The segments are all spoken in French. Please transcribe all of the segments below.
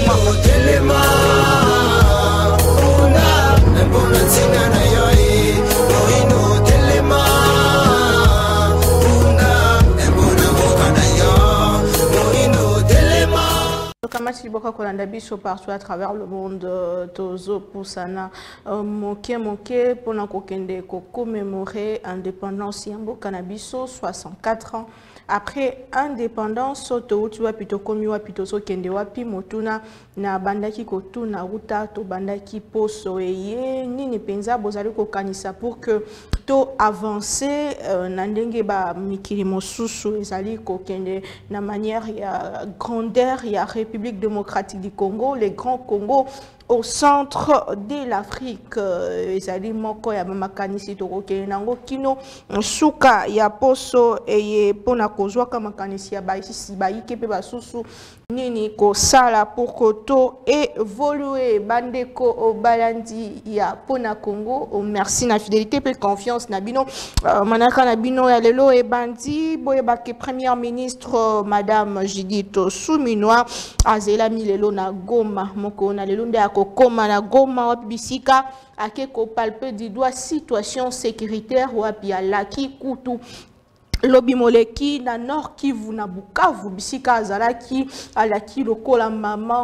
Partout à travers le monde, Tozo Poussana, Moké pour nous commémorer l'indépendance Yambo Cannabiso, 64 ans. Après indépendance, tu vas plutôt comme tu vas plutôt so kende wapi motuna na bandaki kotu na ruta to bandaki poso eye nini penza bozali ko kanisa pour que to avancer na ndenge ba mikili mosusu ezali ko kende na manière ya grandeur ya République démocratique du Congo, les grands Congo au centre de l'Afrique. Ezali moko ya makanisi to nango kino suka ya poso eye pona kozwa kama makanisi ya baisi baike pe basusu nini ko sala pour koto évoluer bandeko au balandi ya pona Congo. Merci na fidélité pe confiance na bino manaka na bino ya lelo e bandi boye bake première ministre madame Judith Suminwa azela milelo na Goma moko na lelo nde akokoma na Goma wapi bisika ake ko palper du doigt situation sécuritaire wapi alaki kutu lobi moleki na Nord Kivu na Bukavu bisika azalaki alaki lokola mama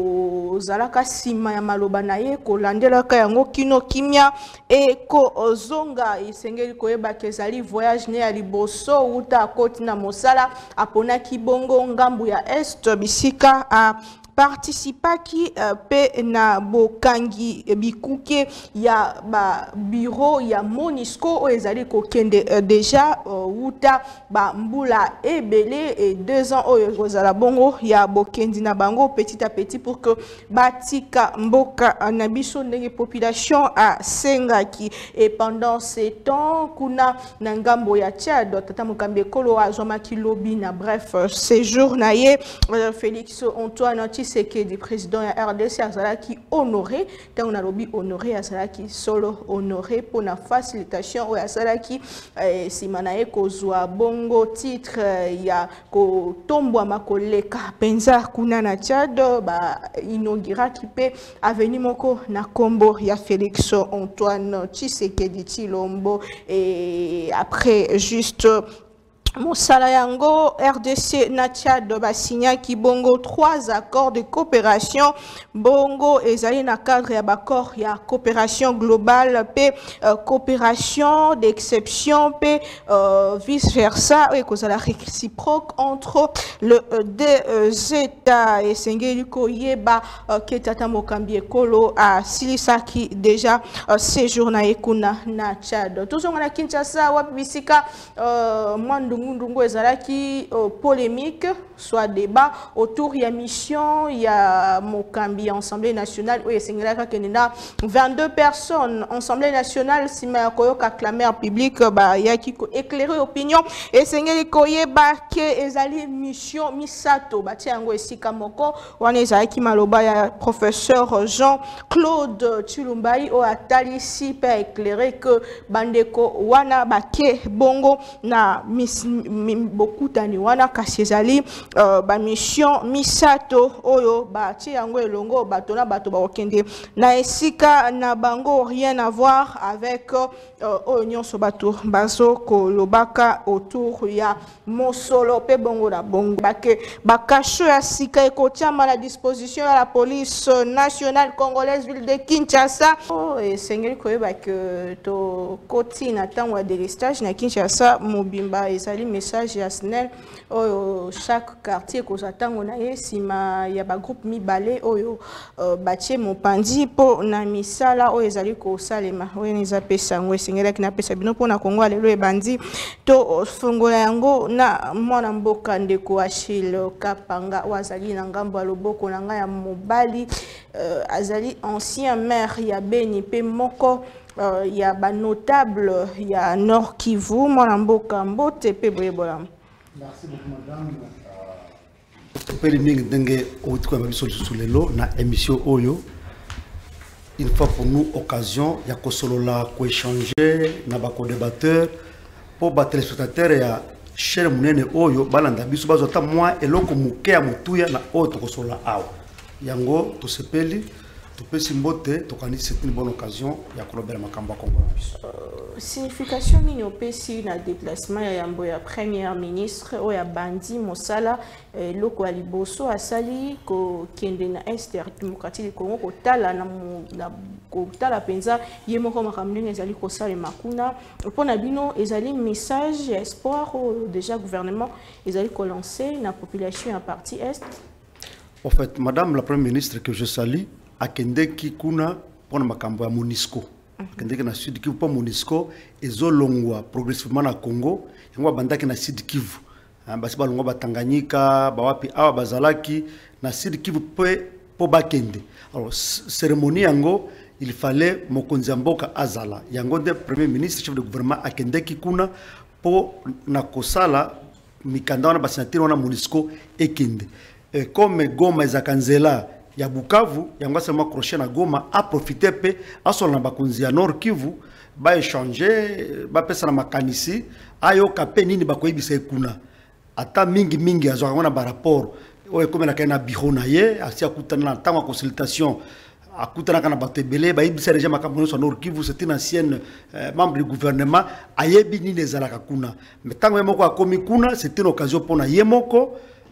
ko zalaka sima ya maloba na ye ko landelaka yango kino kimia e ko zonga isengeli koyeba kezali voyage ne ya liboso uta koti na mosala apona kibongo ngambu ya est bisika a participa ki pe na bokangi bikuke ya ba bureau ya Monisco o ezali ko kende déjà uta ba mbula ebele et 2 ans o ezala bongo ya bokendi na bango petit à petit pour que batika mboka na biso ndenge population a sengaki et pendant ces temps kuna na ngambo ya Tchad tata mokambe kolo azomaki lobi na bref séjour na ye Félix Antoine Tshisekedi du président ya RDC azalaki honoré tant on a lobby honoré azalaki solo honoré pour la facilitation ou azalaki simanaye kozwa bongo titre ya ko tombwa makoleka penza kuna na Tchad ba inaugura kipe avenue moko na kombo ya Félix Antoine Tshisekedi Tshilombo et après juste Mosala yango RDC na Tchad ba signa ki bongo 3 accords de coopération bongo ezali na cadre ya accord ya coopération globale pe coopération d'exception pe vice versa et kozala réciproque entre le deux États et sengeli koyeba ke tata mokambi ekolo a silisaki déjà séjour na ekuna na Tchad tozonga na Kinshasa wapi bisika Ndungu ezalaki polémique soit débat autour de la mission il y a Mokambi Assemblée nationale où esengela kenena 22 personnes Assemblée nationale sima koyoka clameur public ba yaki ko éclairer opinion esengeli koyeba ke ezali mission misato bati yango esika moko wana ezalaki maloba ya professeur Jean-Claude Tshilumbai o atalisi pe éclairer que bandeko wana bake bongo na beaucoup tani wana kasi ezali ba mission misato oyo ba ti yango elongo bato na bato ba okende na esika na bango rien à voir avec oyo nyonso bato bazo kolobaka autour ya mosolo pe bongo na bongo bake bakasho ya sika ekotiama à la disposition ya la police nationale congolaise ville de Kinshasa et sengeli koyeba que to koti na tango ya délestage na Kinshasa mobimba ezali message ya SNEL oyo chaque quartier kozatango na ye sima ya ba groupe mibale oyo batie mopandi po na misala oyo ezali ko salema oyo neza pesa ngwe singela kina pesa bino po na Kongo lelo ebandi to fungola yango na mwana mboka ndeko Achille Kapanga wazali na ngambo ya loboko na nga ya mobali azali ancien maire ya Beni pe moko il y a ba notable il y a Nord Kivu mwana mboka mbote pe boyebola. Merci beaucoup madame. Topeli mingi ndenge otuka mabiso sulelo na émission oyo. Une fois pour nous occasion ya kosolola ko échanger na ba co-débatteur pour ba téléspectateurs ya cher munene oyo balanda biso bazota moi eloko muke ya mutuya na oyo tokosolola awa. yango tosepeli topesi mbote tokani c'est une bonne occasion ya kolobela makambo ya Congo na biso. Signification nini opesi na déplacement ya yambo ya premier ministre oya bandi mosala loko ya liboso asali ko kende na est démocratique du Congo kotala na kotala penza ye moko makambo ezali kosala makuna pona bino ezali message ya espoir déjà gouvernement ezali ko lancer na population en partie est. En fait, madame la première ministre que je salue akende ki kuna pona makambo ya MONUSCO akende na Sud Kivu po MONUSCO ezolongwa progressivement na Congo yango bandaki na Sud Kivu basi balongwa batanganyika bawapi awa bazalaki na Sud Kivu po bakende. Alors cérémonie yango il fallait mokonzi mboka azala yango de premier ministre chef de gouvernement akende ki kuna po na kosala mikanda na basenatiri wana MONUSCO ekende comme Goma ezakanzela ya Bukavu yango sema crochet na Goma a profiter pe asola na bakonzi ya Nord Kivu ba échanger ba pesa na makanisi ayo kape nini bakoyibisa kuna ata mingi azo ngona ba rapport oyo komela kana biro na ye asia kutana na tango consultation akutana kana batebele ba yibisa déjà makambo so Nord Kivu c'est une ancienne membre du gouvernement ayebi nini ezalaka kuna mais tango moko akomi kuna c'est une occasion pona yemoko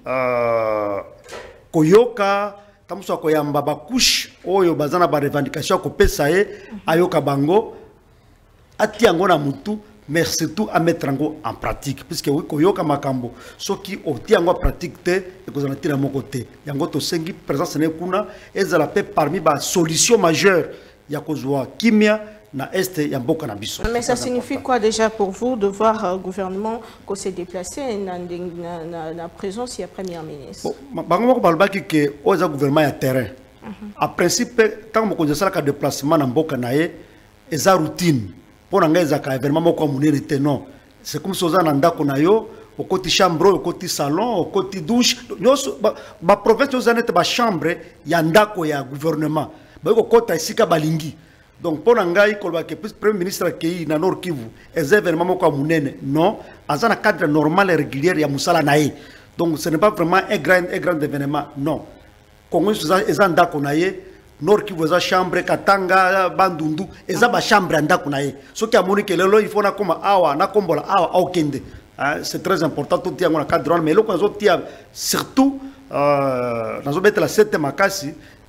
koyoka tamuso koyamba bakush oyo bazana ba revendication ko pesa ye ayoka bango atiango na mutu mais surtout à mettre en pratique puisque oui koyoka makambo soki otiango en pratique te ekozana tira mon côté yango to sengi présence ne kuna ezala pe parmi ba solution majeure ya kozwa kimia na est ya mboka na biso. Mais ça signifie quoi déjà pour vous de voir gouvernement ko se déplacer na présence ya premier ministre? Bango moko balbaki ke oza gouvernement ya terrain. En principe tant mo konza sala ka déplacement na mboka na ye eza routine. Pona ngeza ka événement moko munene te non. C'est comme si oza na ndako na yo au côté chambre au côté salon au côté douche nyoso ba province oza nete ba chambre ya ndako ya gouvernement. Ba ko kota isika balingi. Donc, pour ngai kolbake premier ministre qui na Nord Kivu, les événements moko munene non, dans un cadre normal et régulier ya musala nae. Donc ce n'est pas vraiment un grand événement non. Congo eza ndako nae, Nord Kivu eza chambre Katanga Bandundu, eza ba chambre ndako nae. Ce qui a moni que lelo il faut na koma awa na kombola awa okende. C'est très important tout tiango na cadre mais loko zo tia surtout nazo mettre la 7e makasi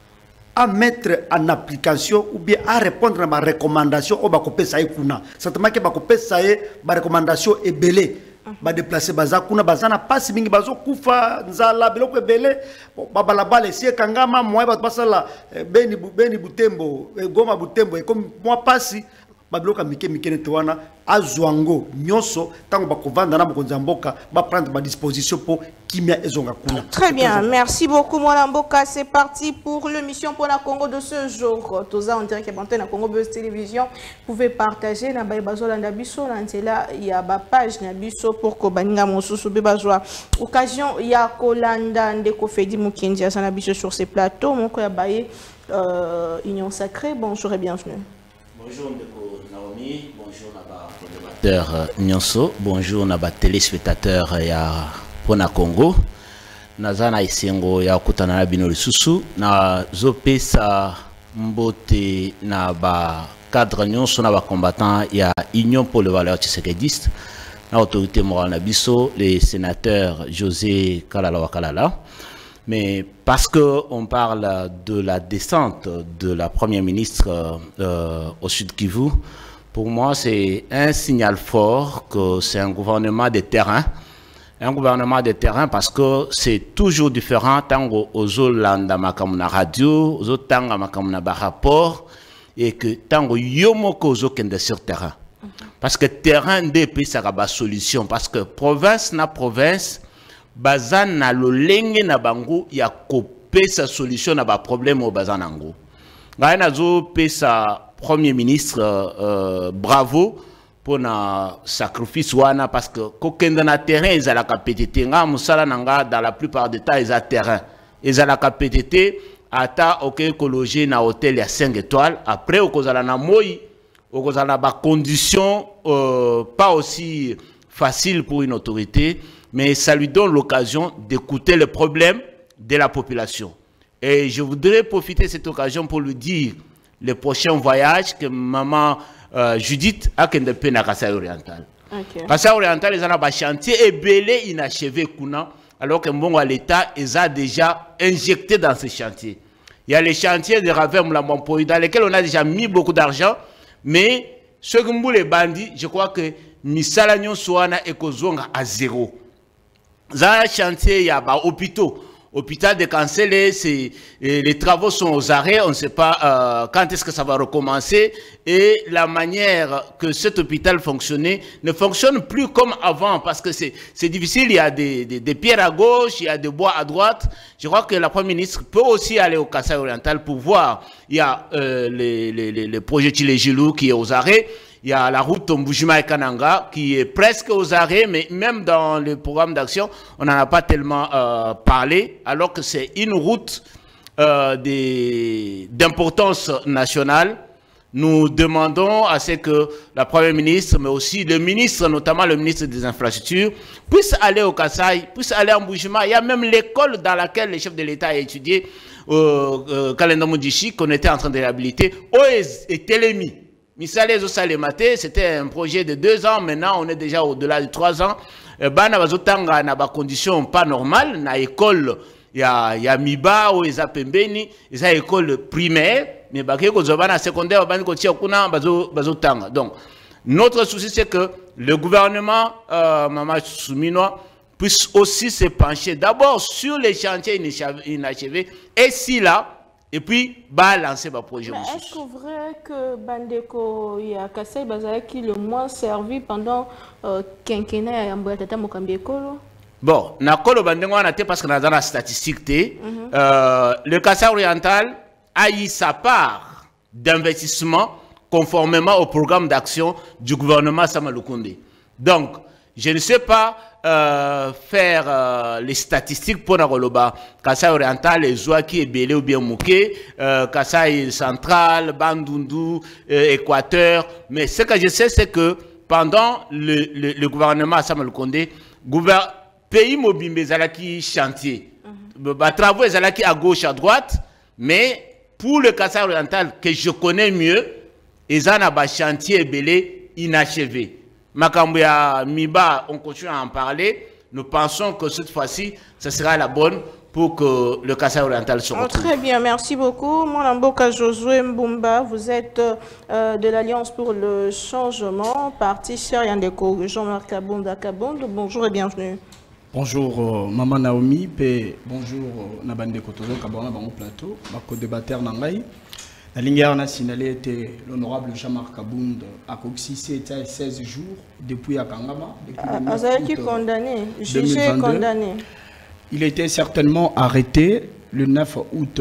à mettre en application ou bien à répondre à ma recommandation au bakopé saï kuna. Certainement que bakopé saï ma recommandation est belée. Ba déplacer baza kuna bazana passe mingi bazo kufa nzala biloko belé babalaba lesie kangama moi ba pasala beni butembo Goma butembo et comme moi passe babiloka mike nete wana azwango nyoso tango bakovanda na mokonzi mboka ba prendre ma disposition pour kimia ezonga kuna. Très bien, merci beaucoup Mwana Mboka. C'est parti pour l'émission pour la Congo de ce jour. Toza en direct na Congo Buzz Télévision. Vous pouvez partager na bazola na biso na ntela ya ba page na biso pour ko baninga mosusu be bazwa occasion ya kolanda ndeko Fedi Mukendi na biso sur ces plateaux moko ya baye Union Sacrée. Bonjour et bienvenue. Bonjour Ndeko Naomi, bonjour Naba téléspectateur Nyonso, bonjour Naba téléspectateur ya Pona Congo. Nazana isengo ya kutana na bino lisusu na zopesa mbote na ba cadre Nyonso na ba combattant ya Union pour les valeurs tshisekedi na autorité morale na biso les sénateurs José Kalala Wakalala. Mais parce qu'on parle de la descente de la première ministre au Sud Kivu, pour moi c'est un signal fort que c'est un gouvernement de terrain. Un gouvernement de terrain parce que c'est toujours différent tant aux Olanda makamuna radio, aux Otanga makamuna rapport et que tant aux Yomoko aux Okende sur terrain. Parce que terrain depuis ça va solution parce que province na province bazan na lolenge na bango ya kopé sa solution na ba problème au bazan nango. Ngai na zo pesa premier ministre bravo pour na sacrifice wana parce que kokenda na terrain ezalaka PTT nga musala nanga dans la plupart des temps eza terrain ezalaka PTT ata écologie na hôtel ya 5 étoiles après okozala na moi okozala ba conditions pas aussi facile pour une autorité mais ça lui donne l'occasion d'écouter les problèmes de la population. Et je voudrais profiter de cette occasion pour lui dire le prochain voyage que maman Judith a fait na Kasai Oriental. Kasai Oriental, ils ont un chantier et belé inachevé kuna, alors que bon l'État ils a déjà injecté dans ce chantier. Il y a les chantiers de Ravem Lamampoy dans lesquels on a déjà mis beaucoup d'argent, mais ce que les bandits, je crois que misala nyonsoana ekozonga à zéro. Dans le chantier, il y a des hôpitaux. Hôpital de Cancélé, les travaux sont aux arrêts, on ne sait pas quand est-ce que ça va recommencer. Et la manière que cet hôpital fonctionnait ne fonctionne plus comme avant parce que c'est difficile. Il y a des pierres à gauche, il y a des bois à droite. Je crois que la Première ministre peut aussi aller au Kasai Oriental pour voir. Il y a les projets Tilejilou qui est aux arrêts. Il y a la route Tomboujouma et Kananga qui est presque aux arrêts, mais même dans le programme d'action, on n'en a pas tellement parlé, alors que c'est une route d'importance nationale. Nous demandons à ce que la Première ministre, mais aussi le ministre, notamment le ministre des Infrastructures, puisse aller au Kasaï, puisse aller en Mbujima. Il y a même l'école dans laquelle le chef de l'État a étudié, Kalenda Mudishi, qu'on était en train de réhabiliter, et Télémi. Misale Salemate, c'était un projet de 2 ans, maintenant on est déjà au-delà de 3 ans. Bana bazotanga na ba condition pas normale, na école ya Miba ou eza pembeni, eza école primaire, mais baké ko zobana secondaire bani ko tia kuna bazotanga. Donc notre souci c'est que le gouvernement Mama Souminois puisse aussi se pencher d'abord sur les chantiers inachevés et si là et puis balancer le projet. Est-ce que vrai que Bandeko Kasai Bazaki le moins servi pendant quinquennat à Mboyatata Mokambiekolo? Bon, nakolo Bandeko on a été parce que dans la statistique le Kasai Oriental a eu sa part d'investissement conformément au programme d'action du gouvernement Samalukunde. Donc, je ne sais pas faire les statistiques pour Naroloba. Kasai Oriental, les Zouaki et Belé ou bien Mouké, Kasai Central, Bandundu, Équateur. Mais ce que je sais, c'est que pendant le gouvernement Samuel Condé, pays mobile, Zalaki chantier. Travaux Zalaki à gauche, à droite. Mais pour le Kasai Oriental, que je connais mieux, ils ont un chantier Belé inachevé. Makambouya Miba, on continue à en parler. Nous pensons que cette fois-ci, ce sera la bonne pour que le Kasai Oriental se retrouve. Très bien, merci beaucoup. Mwanamboka Josué Mbumba, vous êtes de l'Alliance pour le changement, parti cher Yandeko, Jean-Marc Kabonda. Bonjour et bienvenue. Bonjour Maman Naomi, bonjour Nabande Kotozo, Kabana Bango Plateau, Bako débatteur Nangai. La ligne a signalé était l'honorable Jean-Marc Kabound à Coxy, c'était 16 jours depuis à Kangama. Depuis condamné, jugé condamné. Il était certainement arrêté le 9 août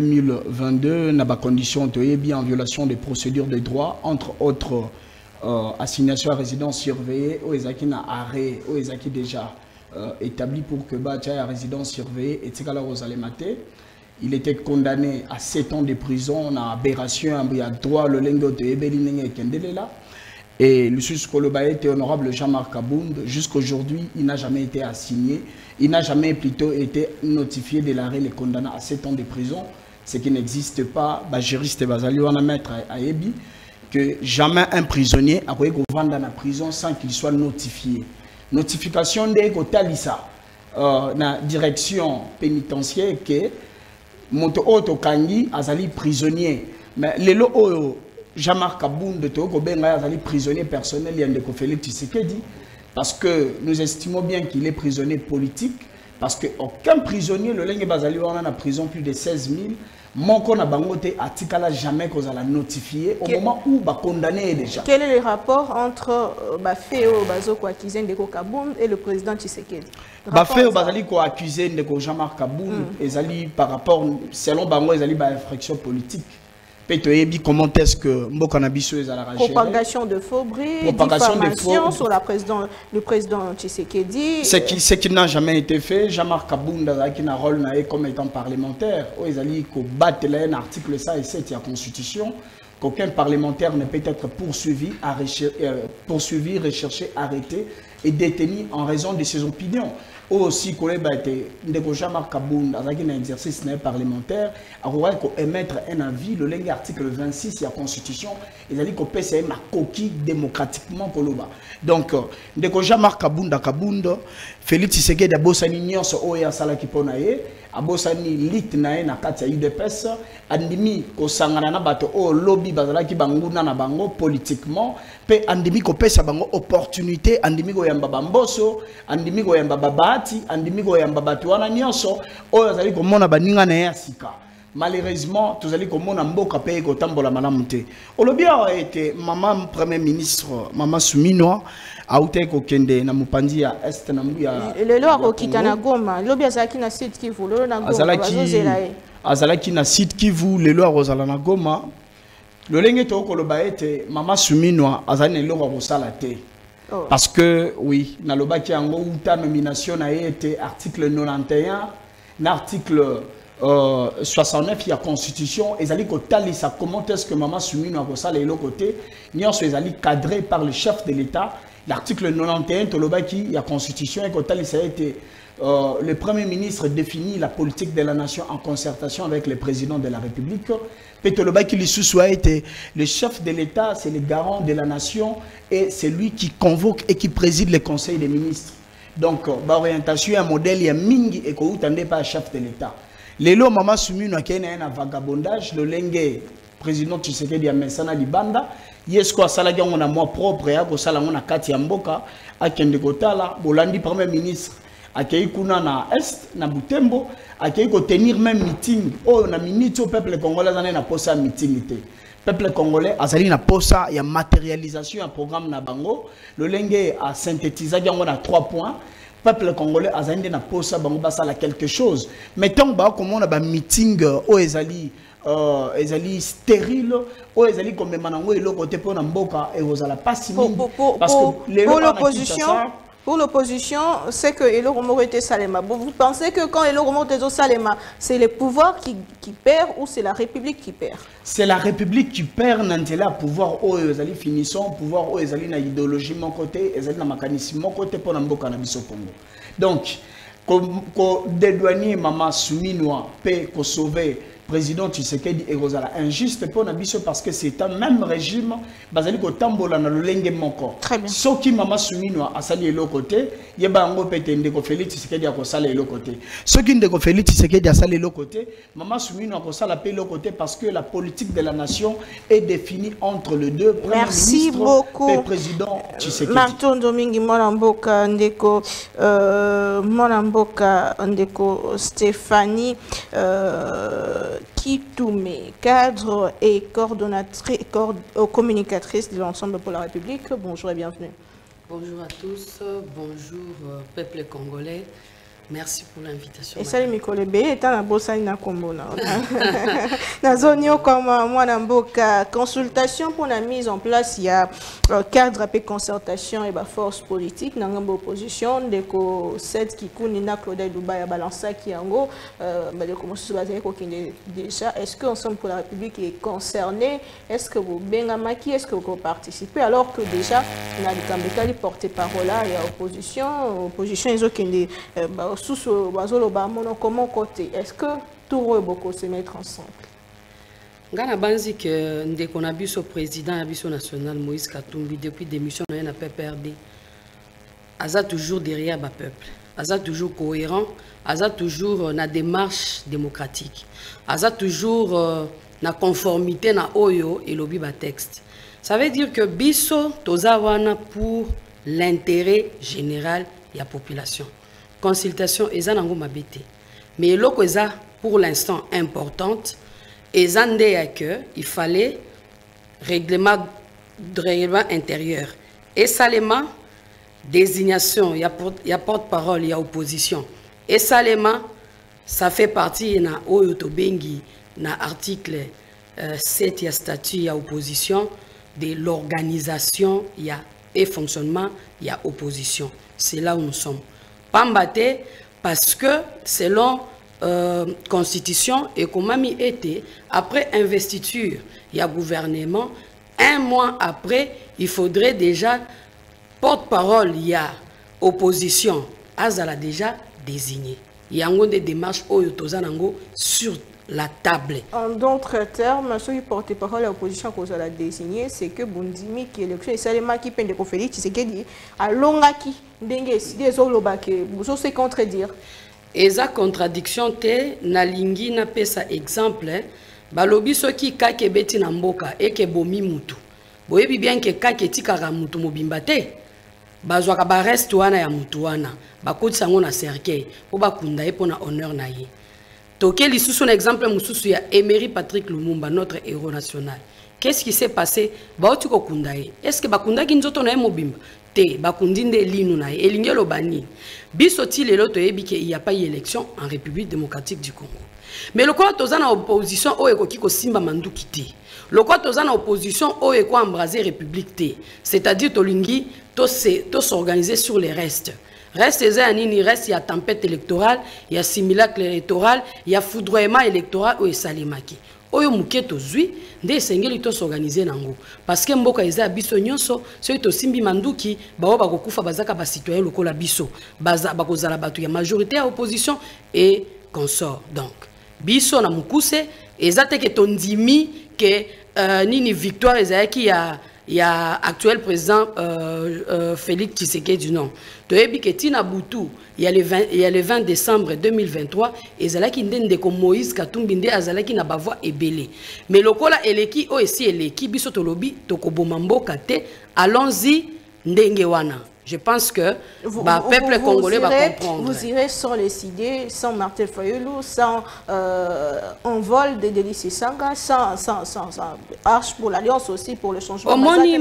2022 dans des conditions de bien en violation des procédures de droit, entre autres assignation à résidence surveillée, aux Ezaki arrêt, aux Ezaki déjà établi pour que Batia à résidence surveillée et Tsikala Rosalemate. Il était condamné à 7 ans de prison, en aberration, en droit, le lingot de Ebelinenge et Kendelela. Et le juge Kolobaye était honorable Jean-Marc Kabound. Jusqu'à aujourd'hui, il n'a jamais été assigné. Il n'a jamais plutôt été notifié de l'arrêt les condamnés à 7 ans de prison. Ce qui n'existe pas, juriste Bazali, on a maître à Ebi, que jamais un prisonnier a pu vendre dans la prison sans qu'il soit notifié. Notification de Kotalisa, la direction pénitentiaire que Monto Oto Kangi azali prisonnier. Mais le lot Jean-Marc Kabound de Togo Benga azali prisonnier personnel Yandeko Félix Tshisekedi parce que nous estimons bien qu'il est prisonnier politique parce qu'aucun prisonnier le lingue bazali on a prison plus de 16 000. Mon qu'on a bangoté à Tikala jamais qu'on a la notifié au moment où ba condamné déjà. Quel est le rapport entre Baféo Bazoko accusé de Kabound et le président Tshisekedi? Baféo Bazali ko accusé de Jean-Marc Kabound et Zali par rapport selon Bango Zali ba infraction politique. Petoyebi comment est-ce que Mbokanabiso est à la rage? Propagation de faux bris, diffamation sur le président Tshisekedi. Ce qui n'a jamais été fait, Jean-Marc Kabound qui a un rôle comme étant parlementaire. Ils ont battu l'article 107 de la Constitution, qu'aucun parlementaire ne peut être poursuivi, recherché, arrêté est détenu en raison de ses opinions. Aussi, Ndeko Jean-Marc Kabunda, dans un exercice parlementaire, a émettre un avis, le lingue article 26 de la Constitution, il a dit qu'on peut essayer ma coquille démocratiquement pour l'Oba. Donc, Ndeko Jean-Marc Kabunda, Félix Tshisekedi a bossani nyonso oya sala kiponaye, a bossani lit nae na kati ya UDPS, andimi ko sangana na bato o lobby bazala ki banguna na bango politiquement, pe andimi ko pesa bango opportunité, andimi ko yamba bamboso, andimi ko yamba babati, andimi ko yamba batu wana nyonso oya zali ko mona baninga na ya sika. Malheureusement, tous allez comme on a beaucoup payé au temps pour la malamute. Olobia a été maman premier ministre, maman Souminoa, a été kokende na mupandi ya est na muya. Le loi okita na Goma, lobia zaki na site Kivu, le na Goma. Azalaki na site Kivu, le loi rozala na Goma. Le lenge to koloba ete maman Souminoa azane le loi rozala te. Parce que oui, na loba ki ango uta nomination na été article 91, l'article 69 il y a constitution et zali ko talisa comment est-ce que maman Souminoa ko sala elo côté nyonso ezali cadré par le chef de l'État. L'article 91 tolobaki il y a constitution et ko talisa été le premier ministre définit la politique de la nation en concertation avec le président de la République. Petolobaki lisusu a été le chef de l'État, c'est le garant de la nation et c'est lui qui convoque et qui préside le conseil des ministres. Donc l'orientation un modèle il y a mingi et ko utande pas chef de l'État. Lelo mama Souminoa kena un vagabondage le lenge président Tshisekedi a mesana libanda yesko asala ki ngona moi propre ya ko sala ngona kati ya mboka akende kotala bolandi premier ministre akei kuna na est na Butembo akei ko tenir même meeting o na minute au peuple congolais na posa meeting té peuple congolais azali na posa ya matérialisation un programme na bango le lenge a synthétiser ki ngona 3 points. Peuple congolais a na posa bango basala quelque chose mais tant ba comme on a ba meeting o ezali stérile o ezali comme manango et l'autre côté pour na mboka et ozala pas si parce que pour l'opposition, c'est que Elo Romo était Salema. Vous pensez que quand Elo Romo était Salema, c'est le pouvoir qui perd ou c'est la République qui perd? C'est la République qui perd n'entela pouvoir où ezali finissant, pouvoir où ezali na idéologie mon côté, ezali na mécanisme mon côté pour n'amboka na biso Congo. Donc, comme dédouanier maman Souminoa peut sauver président Tshisekedi et Rosala injuste pour Nabiso parce que c'est un même régime basali ko tambola na lolenge moko. Très bien. Ce qui maman Souminoa a sali l'autre côté, yeba ngo petende ko Félix Tshisekedi a ko sala l'autre côté. Ce qui ndeko Félix Tshisekedi a sali l'autre côté, maman Souminoa a ko sala pe l'autre côté parce que la politique de la nation est définie entre les deux. Merci beaucoup. Et président Tshisekedi. Martin Domingue Monamboka ndeko Stéphanie Kitoumé, cadre et communicatrice de l'ensemble pour la République. Bonjour et bienvenue. Bonjour à tous, bonjour peuple congolais. Merci pour l'invitation. Et salut Mikole B, étant la bossa na Kombona. Dans zone comme moi Namboka, consultation pour la mise en place, il y a cadre et concertation et force politique dans l'opposition. Deko 7 qui kunina Claude Dubaï à balancer qui en gros, déjà. Est-ce que Ensemble pour la République est concerné? Est-ce que vous bengamaki? Est-ce que vous participez? Alors que déjà, on a des porte-parole là, il y a opposition ils ont qui comment côté est-ce que tout le monde se mettre ensemble? Ngana banzi que ndeko na biso président na biso national Moïse Katumbi depuis démission na PPRD aza toujours derrière ba peuple, aza toujours cohérent, aza toujours na démarche démocratique, aza toujours na conformité na oyo et lobi ba texte. Ça veut dire que biso toza wana pour l'intérêt général de la population. Consultation eza nango mabete mais loko eza pour l'instant importante eza ndeya que il fallait règlement intérieur et salement désignation il y a porte-parole il y a opposition et salement ça fait partie na oyo tobengi na article 7 ya statut ya opposition de l'organisation et fonctionnement il y a opposition. C'est là où nous sommes. Pambate parce que selon constitution et comme ami était après investiture il y a gouvernement 1 mois après il faudrait déjà porte-parole il y a opposition azala déjà désigné. Il y a des démarches sur la table. En d'autres termes, ceux qui portent parole à l'opposition qu'on a désigné, c'est que Bundimi qui élection et Salema qui peine de Félix, c'est qu'il dit à Longaki, Dengue, si des Olobake, vous osez contredire. Et sa contradiction te nalingi na pesa exemple balobi soki kake beti na mboka eke bomi mutu boyebi bien ke kake tikaka mutu mobimba te bazwaka ba reste wana ya mutu wana bakotisa ngo na cercueil po bakunda ye pona honneur na ye toke lisusu na exemple mususu ya Emery Patrick Lumumba, notre héros national. Qu'est-ce qui s'est passé baoti ko kunda ye est-ce que bakunda ki nzoto na ye mobimba te bakundinde linu na ye elingelo bani biso ti lelo toyebi ke il y a pas eu élection en République démocratique du Congo. Mais le quoi toza na opposition o ekoki ko simba manduki te. Le quoi toza na opposition o eko embraser république te. C'est-à-dire tolingi to s'organiser sur les restes. Reste il reste, il y a tempête électorale, il y a simulacre électoral, il y a foudroiement électoral ou salimaki. Oyo muke tozui nde sengeli to s'organiser nango parce que mboka eza biso nyonso so to simbi manduki bawo bakokufa bazaka ba citoyen lokola biso baza bakozala batu ya majorité à opposition et consort. Donc biso na mukuse ezate ke tondimi ke nini victoire ezaki ya actuel président Félix Tshisekedi du nom. Toyebi ke tina butu il y a le 20 décembre 2023 ezalaki ndende ko Moïse Katumbi nde azalaki na bavoi ebele. Mais lokola eleki o esi eleki biso tolobi tokoboma mboka te allons-y ndenge wana. Je pense que le peuple congolais va comprendre. Vous irez sans les idées, sans Martin Fayulu, sans envol de Délice Sanga, sans Arche pour l'Alliance aussi, pour le changement.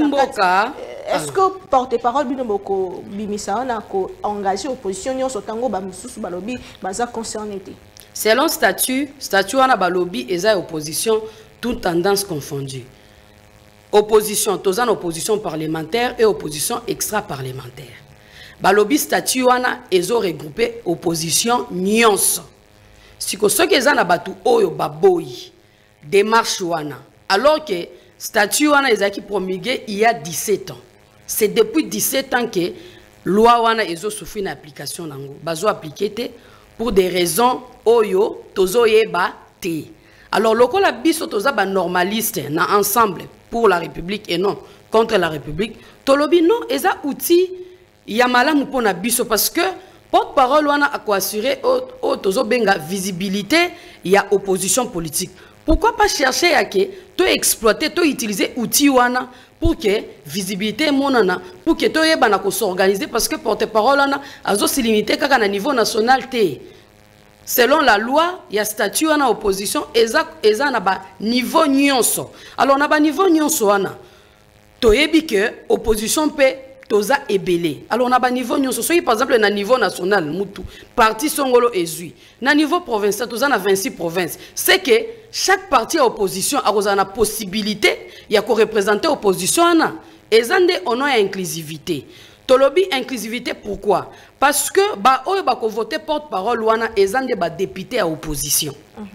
Est-ce que porte-parole Binomoko Bimisana a engagé l'opposition sur Tango Bamoussous Balobi, Baza concerné? Selon statut Wana Balobi et opposition, toutes tendances confondues. Opposition, tous en opposition parlementaire et opposition extra-parlementaire. Balobi statut wana ezo regroupé opposition nyonso. Si ko soki eza na batu oyo baboyi démarche wana alors que statut wana ezaki promulgué il y a 17 ans. C'est depuis 17 ans que loi wana ezo souffrir na application nango. Bazo appliquer te pour des raisons oyo tozo yeba te. Alors lokola biso toza ba normaliste na ensemble pour la République et non contre la République. Tolobi non, eza outil yamala mupona biso parce que porte-parole wana a assurer au tozo benga visibilité ya opposition politique. Pourquoi pas chercher à que to exploiter, to utiliser outil wana pour que visibilité monana, pour que to yeba na ko s'organiser parce que porte-parole wana azo se limiter kaka na niveau national te. Selon la loi, il y a statut en opposition, eza na ba niveau nyonso. Alors na ba niveau nyonso wana, toyebi que opposition pe toza ebele. Alors na ba niveau nyonso, soki par exemple na niveau national, mutu parti songolo ezui. Na niveau provincial, toza na 26 provinces. C'est que chaque parti à opposition a na possibilité ya ko représenter opposition wana. Ezande ono ya inclusivité. Tolobi inclusivité pourquoi? Parce que ba oyo ba ko voter porte-parole wana ezande ba député à opposition.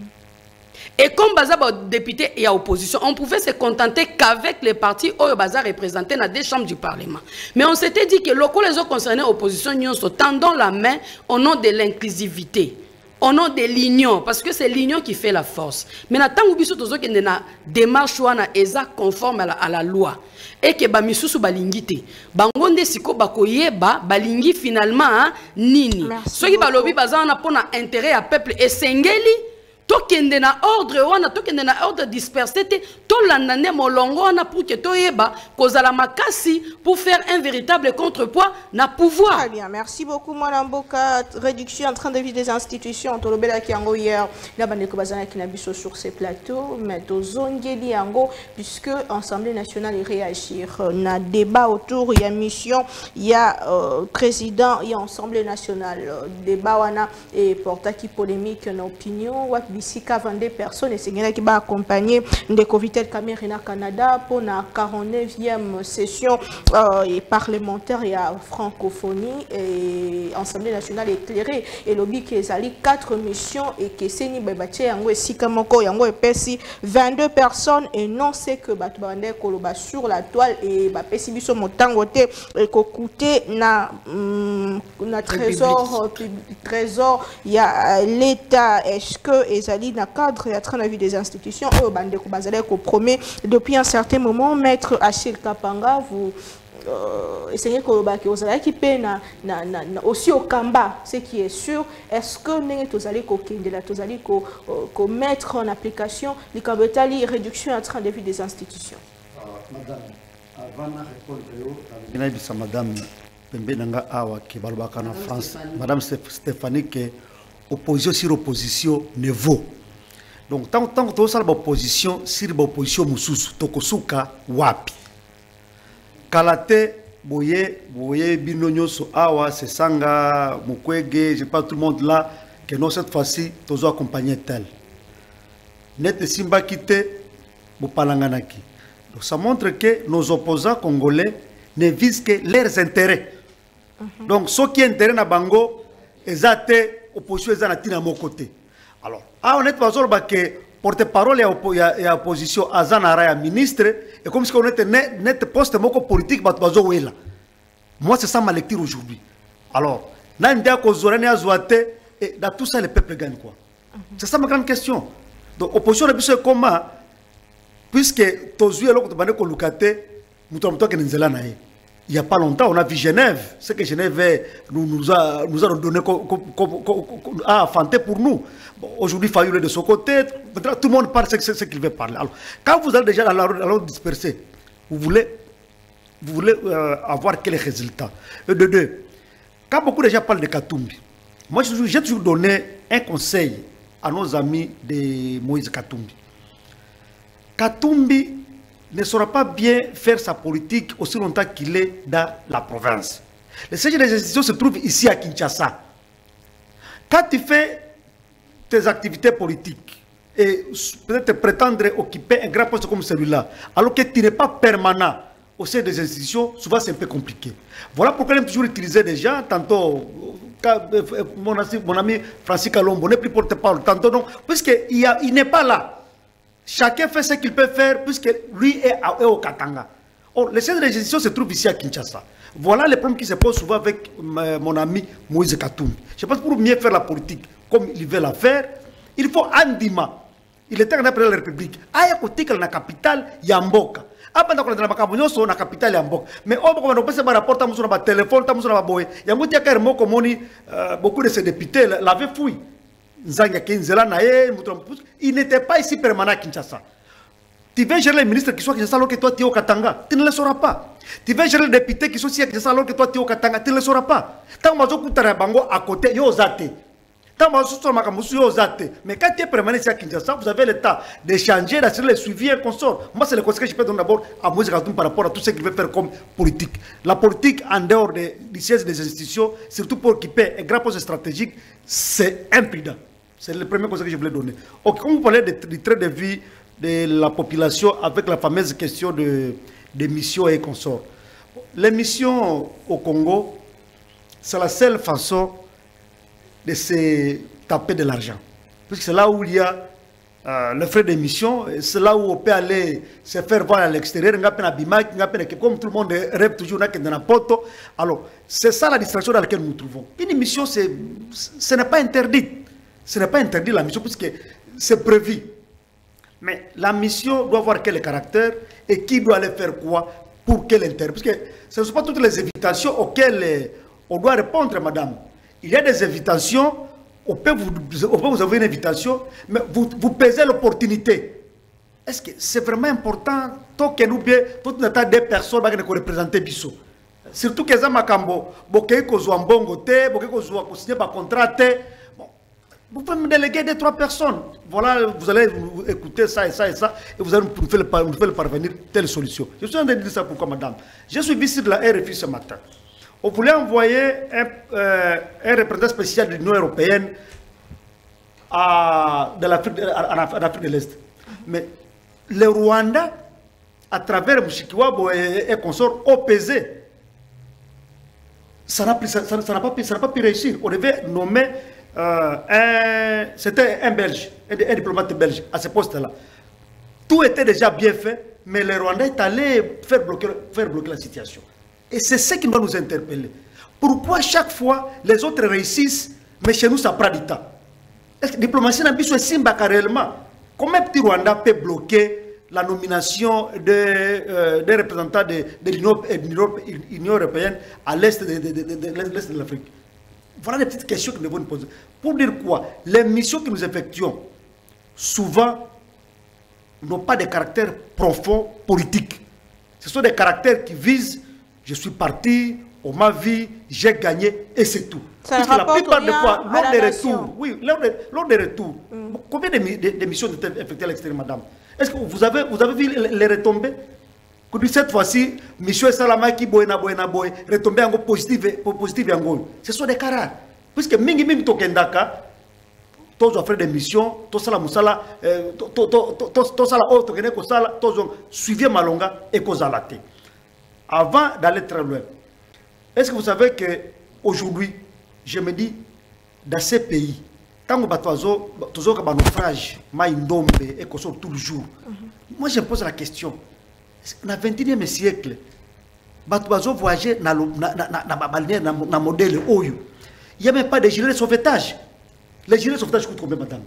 Et comme baza ba député et à opposition, on pouvait se contenter qu'avec les partis oyo baza représentés dans des chambres du Parlement. Mais on s'était dit que les autres concernés opposition nyonso tendons la main au nom de l'inclusivité. Au nom de l'union, parce que c'est l'union qui fait la force. Mais tant que biso tozo kende na démarche wana eza conforme à la loi et que ba misusu balingite bangonde siko bakoyeba balingi finalement nini soki balobi bazana pona intérêt à peuple esengeli tokende na ordre wana tokende na ordre dispersé te tolandane molongo wana pour que toyeba kozala makasi pour faire un véritable contrepoids na pouvoir. Très bien, merci beaucoup Mwanamboka. Réduction en train de vie des institutions tolobela ki yango hier na bandeko bazana ki na biso sur ces plateaux mais tozongeli yango puisque Assemblée nationale réagir na débat autour il y a mission il y a président il y a Assemblée nationale débat wana et porta qui polémique na opinion bisika 22 personnes et c'est qui va accompagner des covités de Cameroun Canada pour la 49e session parlementaire et à francophonie et Assemblée nationale éclairée et lobby qui est 4 missions et qui c'est ni babaché yango esika moko yango epesi 22 personnes et non c'est que batu bande koloba sur la toile et bapesi biso motango te et ko coûter na trésor il y a l'État. Est-ce que ezali na cadre et à travers la vie des institutions au bande ko bazale ko promet depuis un certain moment maître Achille Kapanga vous essayez que vous allez équiper aussi au Kamba, ce qui est sûr. Est-ce que vous allez mettre en application les réductions en train de vie des institutions? Madame, avant de répondre, Madame Pembenanga Awa qui balbaka en France, Madame Stéphanie que opposition sur opposition ne vaut. Donc tant que tu as l'opposition sur l'opposition mususu, tokosuka wapi. Kalate, boye, binonyo so awa, c'est sanga, mukwege, j'ai pas tout le monde là, que non cette fois-ci, tozo accompagner tel. Net simba kite, bopalanganaki. Donc ça montre que nos opposants congolais ne visent que leurs intérêts. Donc ceux qui ont intérêt na bango, ezate opposition ezana tina mon côté. Alors, on est pas que porte-parole et opposition azanara ya ministre et comme si on était net poste moko politique batbazo wela. Moi c'est ça ma lecture aujourd'hui. Alors, nanda ko zorane azwate et dans tout ça le peuple gagne quoi. C'est ça ma grande question. Donc opposition na biso comment puisque tozui eloko to bande ko lukate muto ke nzela na ye. Il n'y a pas longtemps, on a vu Genève. Ce que Genève nous a donné à affronter pour nous. Bon, aujourd'hui, il faut de son côté. Tout le monde parle ce qu'il veut parler. Alors, quand vous allez déjà dans la route dispersée, vous voulez avoir quel résultat? Et de deux, quand beaucoup de gens parlent de Katumbi, moi j'ai toujours donné un conseil à nos amis de Moïse Katumbi. Katumbi ne saura pas bien faire sa politique aussi longtemps qu'il est dans la province. Le siège des institutions se trouve ici à Kinshasa. Quand tu fais tes activités politiques et peut-être prétendre occuper un grand poste comme celui-là, alors que tu n'es pas permanent au sein des institutions, souvent c'est un peu compliqué. Voilà pourquoi j'aime toujours utiliser des gens, tantôt mon ami Francis Kalombo n'est plus porte-parole, tantôt non, puisqu'il n'est pas là. Chacun fait ce qu'il peut faire puisque lui est au Katanga. Or, le siège de gestion se trouve ici à Kinshasa. Voilà les problèmes qui se posent souvent avec mon ami Moïse Katumbi. Je pense que pour mieux faire la politique comme il veut la faire, il faut Andima. Il est temps d'après la République. Aya côté que la capitale Yamboka. Après dans la Macabonio sur la capitale Yamboka. Mais on peut passer par rapport à mon téléphone, à mon boy. Yamboka carrément comme beaucoup de ces députés l'avaient fouillé. Il n'était pas ici permanent à Kinshasa. Tu veux gérer les ministres qui sont à Kinshasa alors que toi tu es au Katanga, tu ne le sauras pas. Tu veux gérer les députés qui sont ici à Kinshasa alors que toi tu es au Katanga, tu ne le sauras pas. Tant que tu es à côté, yo zate. Tant que tu es zate. Mais quand tu es permanent ici à Kinshasa, vous avez le temps d'échanger, d'assurer le suivi et consort. Moi, c'est le conseil que je peux donner d'abord à Moïse Katumbi par rapport à tout ce qu'il veut faire comme politique. La politique en dehors du siège des institutions, surtout pour occuper un grand poste stratégique, c'est imprudent. C'est le premier conseil que je voulais donner. Okay, comme vous parlez du trait de vie de la population avec la fameuse question de missions et consorts. Les missions au Congo, c'est la seule façon de se taper de l'argent. Puisque c'est là où il y a le frais de mission, c'est là où on peut aller se faire voir à l'extérieur, comme tout le monde rêve toujours dans la poto. Alors, c'est ça la distraction dans laquelle nous nous trouvons. Une mission, ce n'est pas interdit. Ce n'est pas interdit la mission puisque c'est prévu. Mais la mission doit avoir quel caractère et qui doit aller faire quoi pour quel intérêt. Parce que ce ne sont pas toutes les invitations auxquelles on doit répondre, madame. Il y a des invitations, on peut vous avoir une invitation, mais vous pesez l'opportunité. Est-ce que c'est vraiment important tant que nous bien, toutes les des personnes qui nous représentent Bissot. Surtout que les Makambo, beaucoup de gens bongo te, beaucoup de gens signer par contrat. Vous pouvez me déléguer 2-3 personnes. Voilà, vous allez écouter ça et ça et ça, et vous allez nous faire parvenir telle solution. Je suis en train de dire ça pourquoi, madame. Je suis visite de la RFI ce matin. On voulait envoyer un représentant spécial de l'Union européenne en Afrique de l'Est. Mais le Rwanda, à travers Mushikiwabo et consorts, ont pesé. Ça n'a pas pu réussir. On devait nommer c'était un Belge, un diplomate belge à ce poste-là. Tout était déjà bien fait, mais le Rwanda est allé faire bloquer la situation. Et c'est ce qui doit nous interpeller. Pourquoi chaque fois les autres réussissent, mais chez nous ça prend du temps? Est-ce que la diplomatie n'a pas simba réellement? Comment un petit Rwanda peut bloquer la nomination des représentants de l'Union européenne à l'est de l'Afrique? Voilà des petites questions que nous devons nous poser. Pour dire quoi? Les missions que nous effectuons, souvent, n'ont pas de caractère profond politique. Ce sont des caractères qui visent, je suis parti, on m'a vu, j'ai gagné, et c'est tout. Parce que la plupart des fois, lors des retours, combien de missions ont été effectuées à l'extérieur, madame? Est-ce que vous avez vu les retombées? Cette fois-ci, mission Salama qui boyna retombée en positive. Ce sont des cas rares. Puisque mingi tokendaka, tous ont fait des missions, tous la musala, tous la autre que sala, tous ont suivi Malonga et Kozalate. Avant d'aller très loin, est-ce que vous savez que aujourd'hui, je me dis, dans ces pays, tant que toujours que naufrage, maïndombe et qu'on sort tout le jour, moi je me pose la question. Dans le 21e siècle, Batouazo voyageait dans le modèle Oyo. Il n'y a même pas de gilets de sauvetage. Les gilets de sauvetage coûtent combien, madame?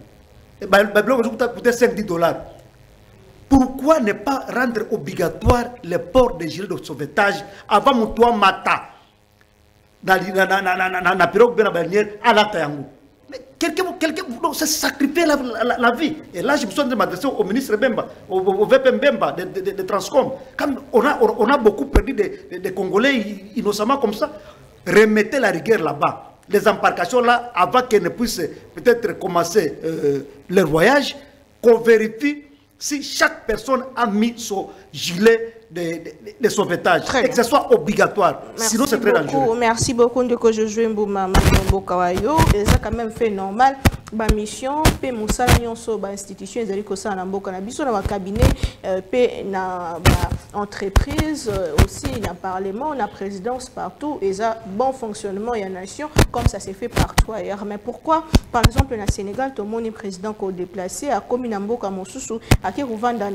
Le coûte 5-10 $. Pourquoi ne pas rendre obligatoire le port des gilets de sauvetage avant mon toit mata? Dans la pirogue bien à la Tayango. Mais quelqu'un s'est sacrifié la vie. Et là, je me suis m'adresser au ministre Bemba, au VP Bemba de Transcom. Quand on a beaucoup perdu des Congolais innocemment comme ça, remettez la rigueur là-bas. Les embarcations là, avant qu'elles ne puissent peut-être commencer leur voyage, qu'on vérifie si chaque personne a mis son gilet de sauvetage et que ce soit obligatoire. Sinon, c'est très dangereux. Merci beaucoup de que je joue Mbouma Kawayo. Et ça, quand même, fait normal. Ma mission, pe Moussa Nyonso, ba institution, ils allaient que ça en Mboka na biso na cabinet, pe na entreprise aussi, na parlement, na présidence partout. Et ça, bon fonctionnement et en nation, comme ça s'est fait partout ailleurs. Mais pourquoi, par exemple, na Sénégal, tout le monde est président qu'on déplacé à comme na Mboka Mosusu, à qui revendent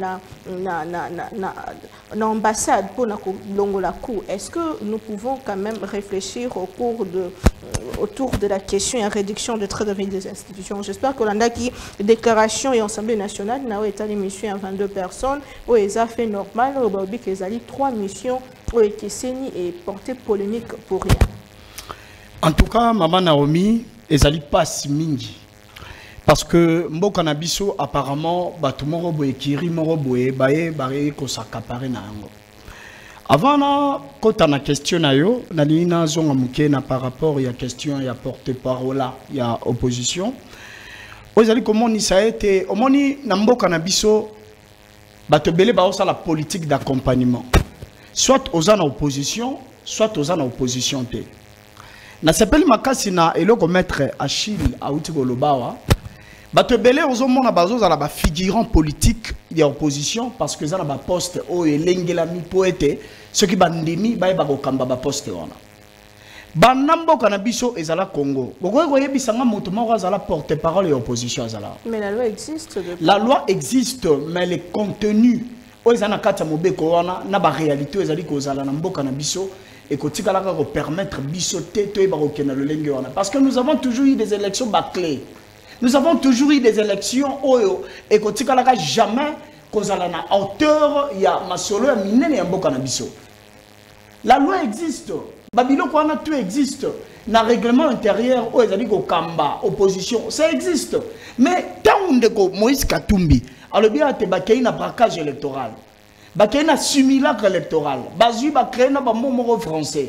na ambassade pour la longola coup. Est-ce que nous pouvons quand même réfléchir autour de la question et la réduction de traits de vie des institutions? J'espère que l'on a qui déclaration et Assemblée nationale n'a été l'émission à 22 personnes où ils ont fait normal au Baobi qu'ils allaient 3 missions où ils étaient saignés et porté polémique pour rien. En tout cas, Maman Naomi, ils allaient pas si mingi. Parce que Mboka na biso apparemment batu moko boye kiri moko boye baye ko s'accaparer na yango. Avant na kota na question na yo na lina zonga muke na par rapport ya question ya porte-parole ya opposition. Ozali komoni ça été omoni na Mboka na biso batu belé ba osa la politique d'accompagnement. Soit aux en opposition, soit aux en opposition te. Na s'appelle makasi na eloko maître Achille Auti Kolobawa. Bato belé ozomona bazo ala ba figurant politique ya opposition parce que ça na ba poste o elengela mi poete ceux qui bandimi ba ba kokamba ba poste wana banambo kana biso ezala Congo boko ko yebisanga moto moko azala porte-parole ya opposition azala. Mais la loi existe la loi existe mais les contenus o ezana kata mobeko wana na ba réalité ezali ko zala na mboka na biso et ko tikala ko permettre biso te to ba kokena le lenge wana parce que nous avons toujours eu des élections bâclées. Nous avons toujours eu des élections et qu'on ne jamais qu'on a la hauteur, il y a ma solo et minene et mboka na biso. La loi existe. Babylone quoi na tout existe. Na règlement intérieur où ils dit qu'au Kamba opposition, ça existe. Mais tant que Moïse Katumbi, alors bien te bakay na braquage électoral. Bakay na simulacre électoral. Bazu ba créer na ba momo français.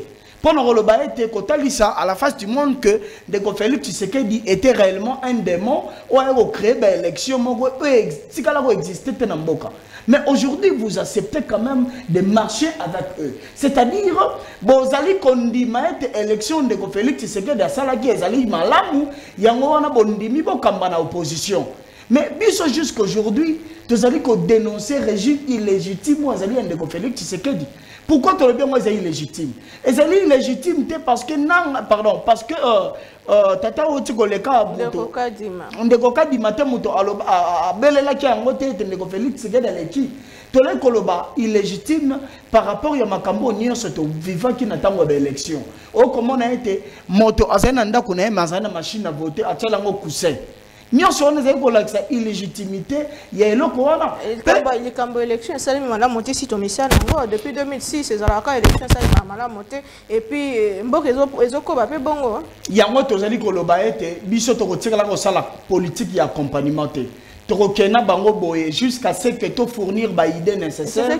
Pendant que le bail était Kotalisa à la face du monde que Ndeko Félix Tshisekedi était réellement un démon ou a créé une élection qui existait dans Mboka. Mais aujourd'hui, vous acceptez quand même de marcher avec eux. C'est-à-dire, vous allez conduire l'élection de Félix Tshisekedi à Salaki et Zali Malamu, Yangoana Bondimi Bokambana opposition. Mais jusqu'aujourd'hui, vous allez dénoncer le régime illégitime ou Zali Ndeko Félix Tshisekedi. Pourquoi tu le bien moi c'est illégitime? Et c'est illégitime parce que non, pardon, parce que tata otiko le cas Ndeko Kadima te muto a belela ki angote Ndeko Félix Tshisekedi leki. Tole koloba illégitime par rapport à makambo nyonso to vivant qui n'attend ba élection. O comment on a été moto azana ndako na mazana machine à voter a tela ngo coussin. Nous sommes en illégitimité. Il y a une élection, ça m'a monté si ton message depuis 2006, c'est la élection, ça m'a monté. Et puis, il y a un autre la politique et accompagnement. Jusqu'à ce que tu fournir des idées nécessaires.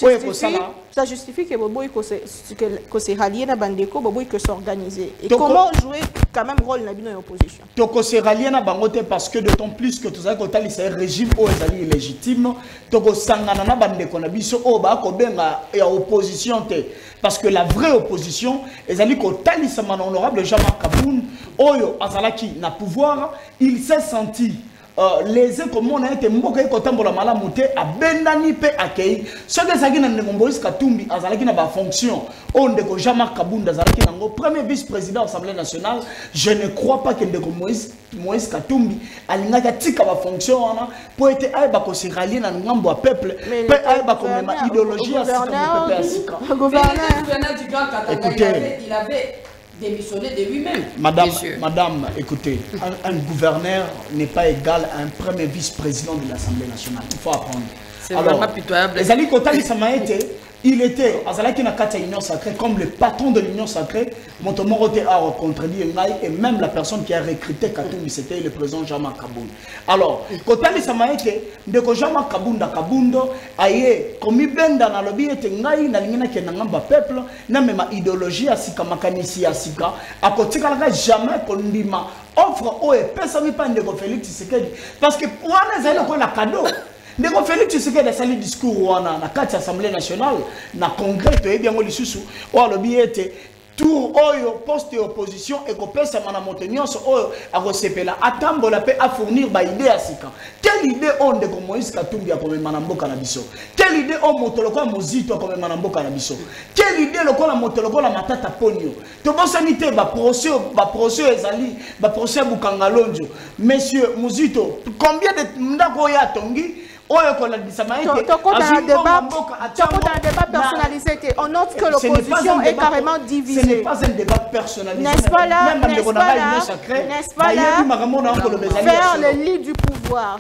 Ça justifie que Boboy se rallier à Bandeko, Boboy que s'organiser. Et comment jouer quand même rôle dans l'opposition? Tu se rallier à Bangote parce que d'autant plus que tu as un régime illégitime, tu as un Bandeko Nabiso Oba Kobenga et opposition. Parce que la vraie opposition, est allée au talisman honorable Jean-Marc Kaboun, Oyo Azalaki n'a pouvoir, il s'est senti. Les comme on a été mboka ko tambola mala monté a bendani pe akei ce que ça gina Moïse Katumbi azalaki na ba fonction on de ko Jean-Marc Kabunda azalaki nango premier vice-président de l'Assemblée nationale. Je ne crois pas que ndeko Moïse Katumbi alingaka tika ba fonction ona pour être aiba ko se rallier na ngambo a peuple pe aiba ko même idéologie à sika gouverneur du Grand Katanga il avait démissionner de lui-même. Madame, écoutez, un gouverneur n'est pas égal à un premier vice-président de l'Assemblée nationale. Il faut apprendre. C'est vraiment pitoyable. Il était à l'Union sacrée comme le patron de l'Union sacrée. Montomorote a contredit et même la personne qui a recruté Katumbi, c'était le président Jean-Marc Kaboun. Alors, Kotali Samaete, de Jean-Marc Kabunda Kabundo, aye, comme il benda na lobby était ngai na lingina ke nangamba peuple, na même idéologie à sika makanisi à sika, à côté jamais kondima offre au et personne pas de Félix Tshisekedi parce que on a la cadeau. Ndeko Félix Tshisekedi a sali discours wana na kati Assemblée nationale na congrès to bien lisusu o lobby était tour oyo poste opposition et ko pesa mana montenionso oyo a resepela atambola pe a fournir ba idée à sika. Quelle idée on de Moïse Katumbi a comme manamboka na biso? Quelle idée on motoloko mozito comme manamboka na biso? Quelle idée lokola motoloko la matata ponyo? To bonsanité ba procès ezali ba procès Bukangalonjo. Monsieur Mozito, combien de ndako ya tongi? On a un débat personnalisé. On note que l'opposition est carrément divisée. Ce n'est pas un débat personnalisé. N'est-ce pas là, faire le lit du pouvoir.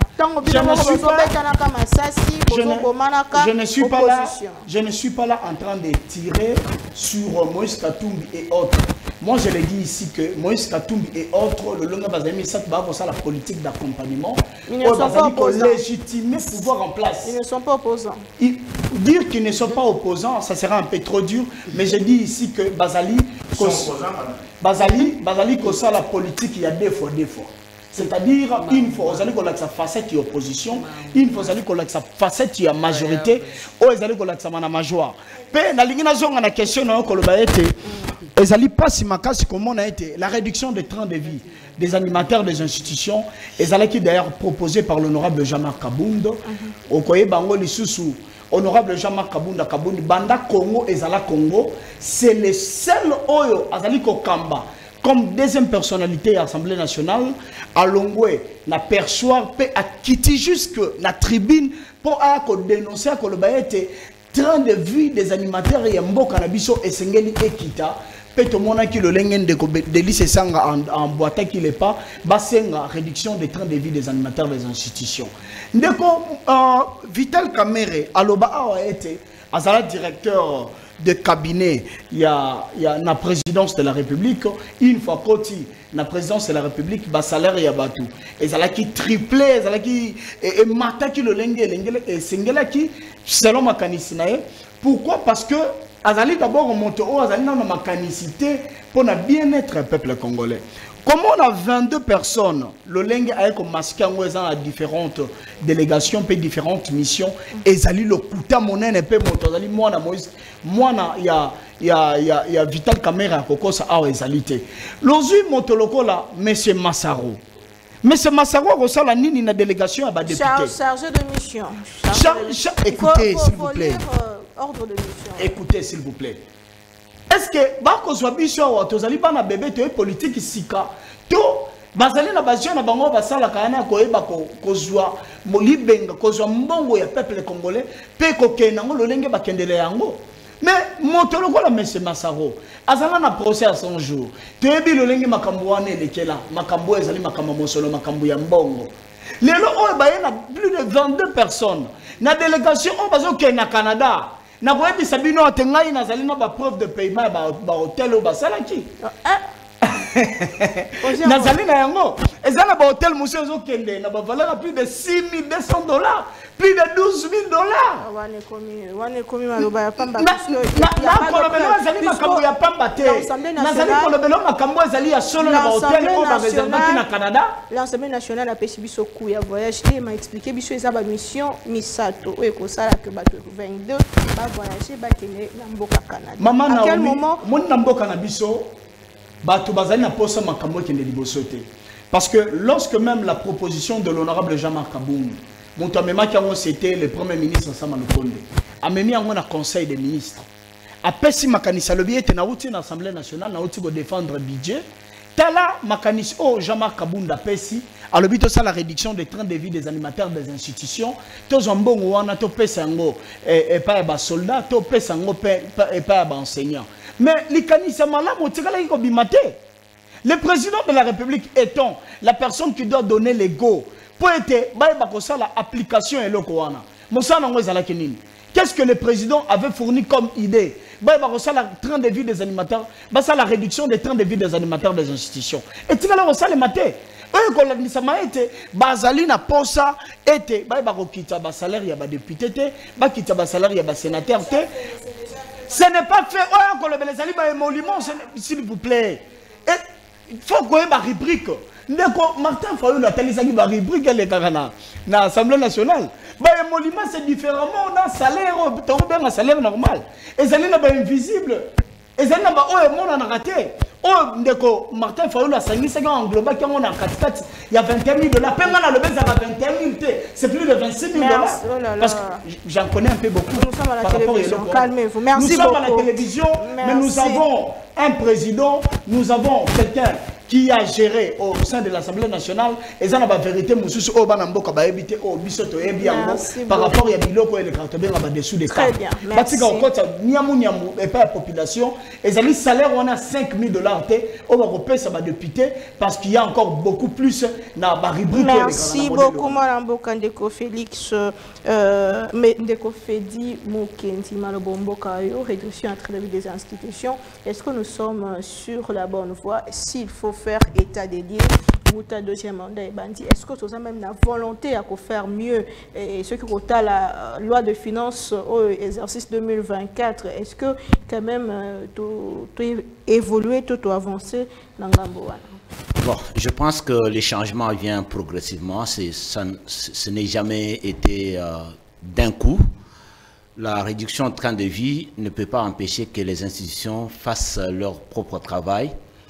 Je ne suis pas là en train de tirer sur Moïse Katumbi et autres. Moi, je l'ai dit ici que Moïse Katumbi et autres, le long de la politique d'accompagnement, ils ne sont pas opposants. Légitimer pouvoir en place. Ils ne sont pas opposants. Dire qu'ils ne sont pas opposants, ça sera un peu trop dur, mais je dis ici que Bazali, ça la politique, il y a des fois. C'est-à-dire, une fois, vous allez connaître sa facette qui est opposition, une fois, vous allez connaître sa facette qui est majorité, ou vous allez connaître sa majorité. Mais, dans la question, vous allez pas si ma casse comment on a été la réduction des trains de vie des animateurs des institutions, et ça qui d'ailleurs proposé par l'honorable Jean-Marc Kabundo, au Koye Bango Lissousou, honorable Jean-Marc Kabunda Kabundi, Banda Congo et Zala Congo, c'est le seul Oyo Azali Kokamba. Comme deuxième personnalité à l'Assemblée nationale, à Longwe, la perchoir peut quitter jusque la tribune pour dénoncer que le baïete train de vie des animateurs et Mbo Kanabiso et Sengeli Ekita. Peut-être que le lengen de lycée sanga en boîte qui n'est pas, basenga réduction des trains de vie des animateurs des institutions. Ndeko Vital Kamere, aloba a été azala directeur de cabinet, il y a la présidence de la République, une fois côté la présidence de la République, bas salaire y a battu. Et ça qui triplé, ça qui et mata qui le lengue et sengela qui selon ma canisinae. Pourquoi? Parce que Azali d'abord on monte au Azali dans ma canicité pour le bien-être du peuple congolais. Comment on a 22 personnes, le lingue avec masqué en différentes délégations, puis différentes missions, et Zali le kuta monen et peu monte Azali moi na Moïse, moi na il y a Vital Caméra Koko ça a ezalité. L'ozu monte là monsieur Massaro. Monsieur Massaro reçoit la nini na délégation à ba député. Chargé de mission. Écoutez s'il vous plaît. Ordre de mission. Écoutez s'il vous plaît. Est-ce que bako soit mission ou tozali bana bébé to politique sika to bazali na bazio na bango basala kana ko eba ko kozwa molibenga kozwa mbongo ya peuple congolais pe ko kenango lolenge bakendele yango mais motolo ko la monsieur Massaro azala na procès à son jour to ebi lolenge makambo wana elekela makambo ezali makambo mosolo makambo ya mbongo lelo o ba na plus de 22 personnes na délégation on bazo ke na Canada. Na boyebi sabino atengai na zali na ba preuve de paiement ba hôtel ou ba salaki. Na zali na yango. Ezana ba hôtel monsieur zo kende na ba valeur à plus de $6,200, plus de $12,000. Wane komi maloba ya pamba parce que na kolobelo zali makambo ya pamba te. Na zali kolobelo makambo zali ya solo na ba hôtel ou ba réservé na Canada. L'Assemblée nationale a pesi biso coup ya voyage et m'a expliqué biso eza ba mission misato o ekosala que bato 22 ba voyager ba kene na mboka Canada. Maman na quel moment mon na mboka na biso bato bazali na posa makambo kende liboso te. Parce que lorsque même la proposition de l'honorable Jean-Marc Aboum, c'était le premier ministre Sama Lukonde, a mis en conseil des ministres. A pesi makanisa le billet na outi na l'Assemblée nationale na outi go défendre budget. Tala makanisi oh Jean-Marc Aboum da pesi a le but ça la réduction des trains de vie des animateurs des institutions. To zombongo wana to pesa ngo et pas ba soldats to pesa ngo et pas ba enseignants. Mais les kanisa malamu tikala ko bimate. Le président de la République étant la personne qui doit donner les go pour être l'application et le Koana. Qu'est-ce que le président avait fourni comme idée? La train de vie des animateurs, la réduction des trains de vie des animateurs des institutions. Et tu vas le mater. Bazali na posa était ba salaire ya ba député te ba kita ba salaire ya ba sénateur te. Ce n'est pas fait s'il vous plaît. Il faut qu'on ait une rubrique. Martin Fayoul a tellement de rubrique dans l'Assemblée nationale. L'émolument, c'est différemment. On a un salaire, un salaire normal. Et ça n'est pas invisible. Et ça n'est pas raté. Martin Fayoul a signé en global qui a 4 il y a $21,000. Paiement le baisse à 21,000. C'est plus de $26,000. Parce que j'en connais un peu beaucoup. Nous sommes à la télévision. Calmez-vous. Merci beaucoup. Nous sommes à la télévision, mais nous avons un président, nous avons quelqu'un qui a géré au sein de l'Assemblée nationale et ça n'a pas vérité par rapport à Biloko et le cartobé dessous des très bien, merci. Et pas la population et ça les salaires on a $5,000 on va repayer ça va député parce qu'il y a encore beaucoup plus dans la rubrique. Merci beaucoup Malamboka Ndeko Félix Ndeko Fedi Mokendi Malobomboka réduction à travers des institutions. Est-ce que nous sommes sur la bonne voie? S'il faut faire état des lieux, ou ta deuxième mandat est bandit, est-ce que tu as même la volonté à faire mieux et ce qui est la loi de finances au exercice 2024, est-ce que quand même tu évolué, tu avancé dans Gamboa? Bon, je pense que les changements viennent progressivement, ce n'est jamais été d'un coup. La réduction de train de vie ne peut pas empêcher que les institutions fassent leur propre travail.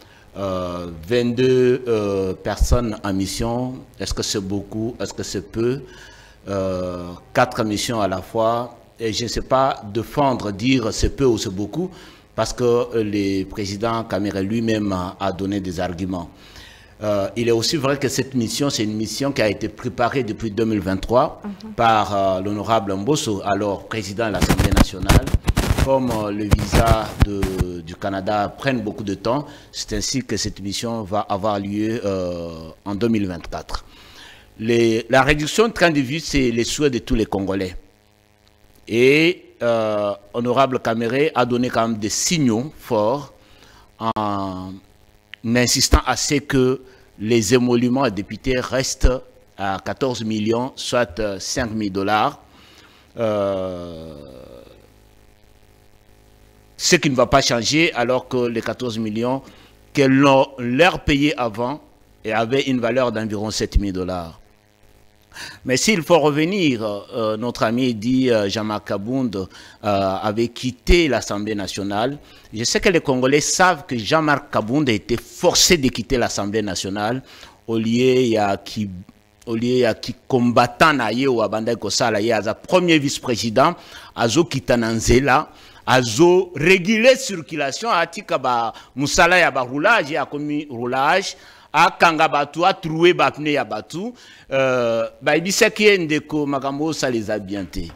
22 personnes en mission, est-ce que c'est beaucoup, est-ce que c'est peu? 4 missions à la fois, et je ne sais pas défendre, dire c'est peu ou c'est beaucoup, parce que le président Kamere lui-même a donné des arguments. Il est aussi vrai que cette mission, c'est une mission qui a été préparée depuis 2023 par l'honorable Mbosso, alors président de l'Assemblée nationale. Comme le visa du Canada prenne beaucoup de temps, c'est ainsi que cette mission va avoir lieu en 2024. La réduction de train de vie, c'est les souhaits de tous les Congolais. Et honorable Kamere a donné quand même des signaux forts en insistant à ce que les émoluments députés restent à 14 millions, soit $5,000. ce qui ne va pas changer alors que les 14 millions que l'on leur payait avant et avaient une valeur d'environ 7 000 $. Mais s'il faut revenir, notre ami dit Jean-Marc Kabound avait quitté l'Assemblée nationale. Je sais que les Congolais savent que Jean-Marc Kabound a été forcé de quitter l'Assemblée nationale au lieu il y a qui combattant na ye ou abanda kosala ye as premier vice-président azo kitananzela azo réguler circulation atika ba musala ya ba roulage ya komi roulage a kanga batu a troué ba pneu ya batu ba ibisaki ndeko makambo ça les a bien té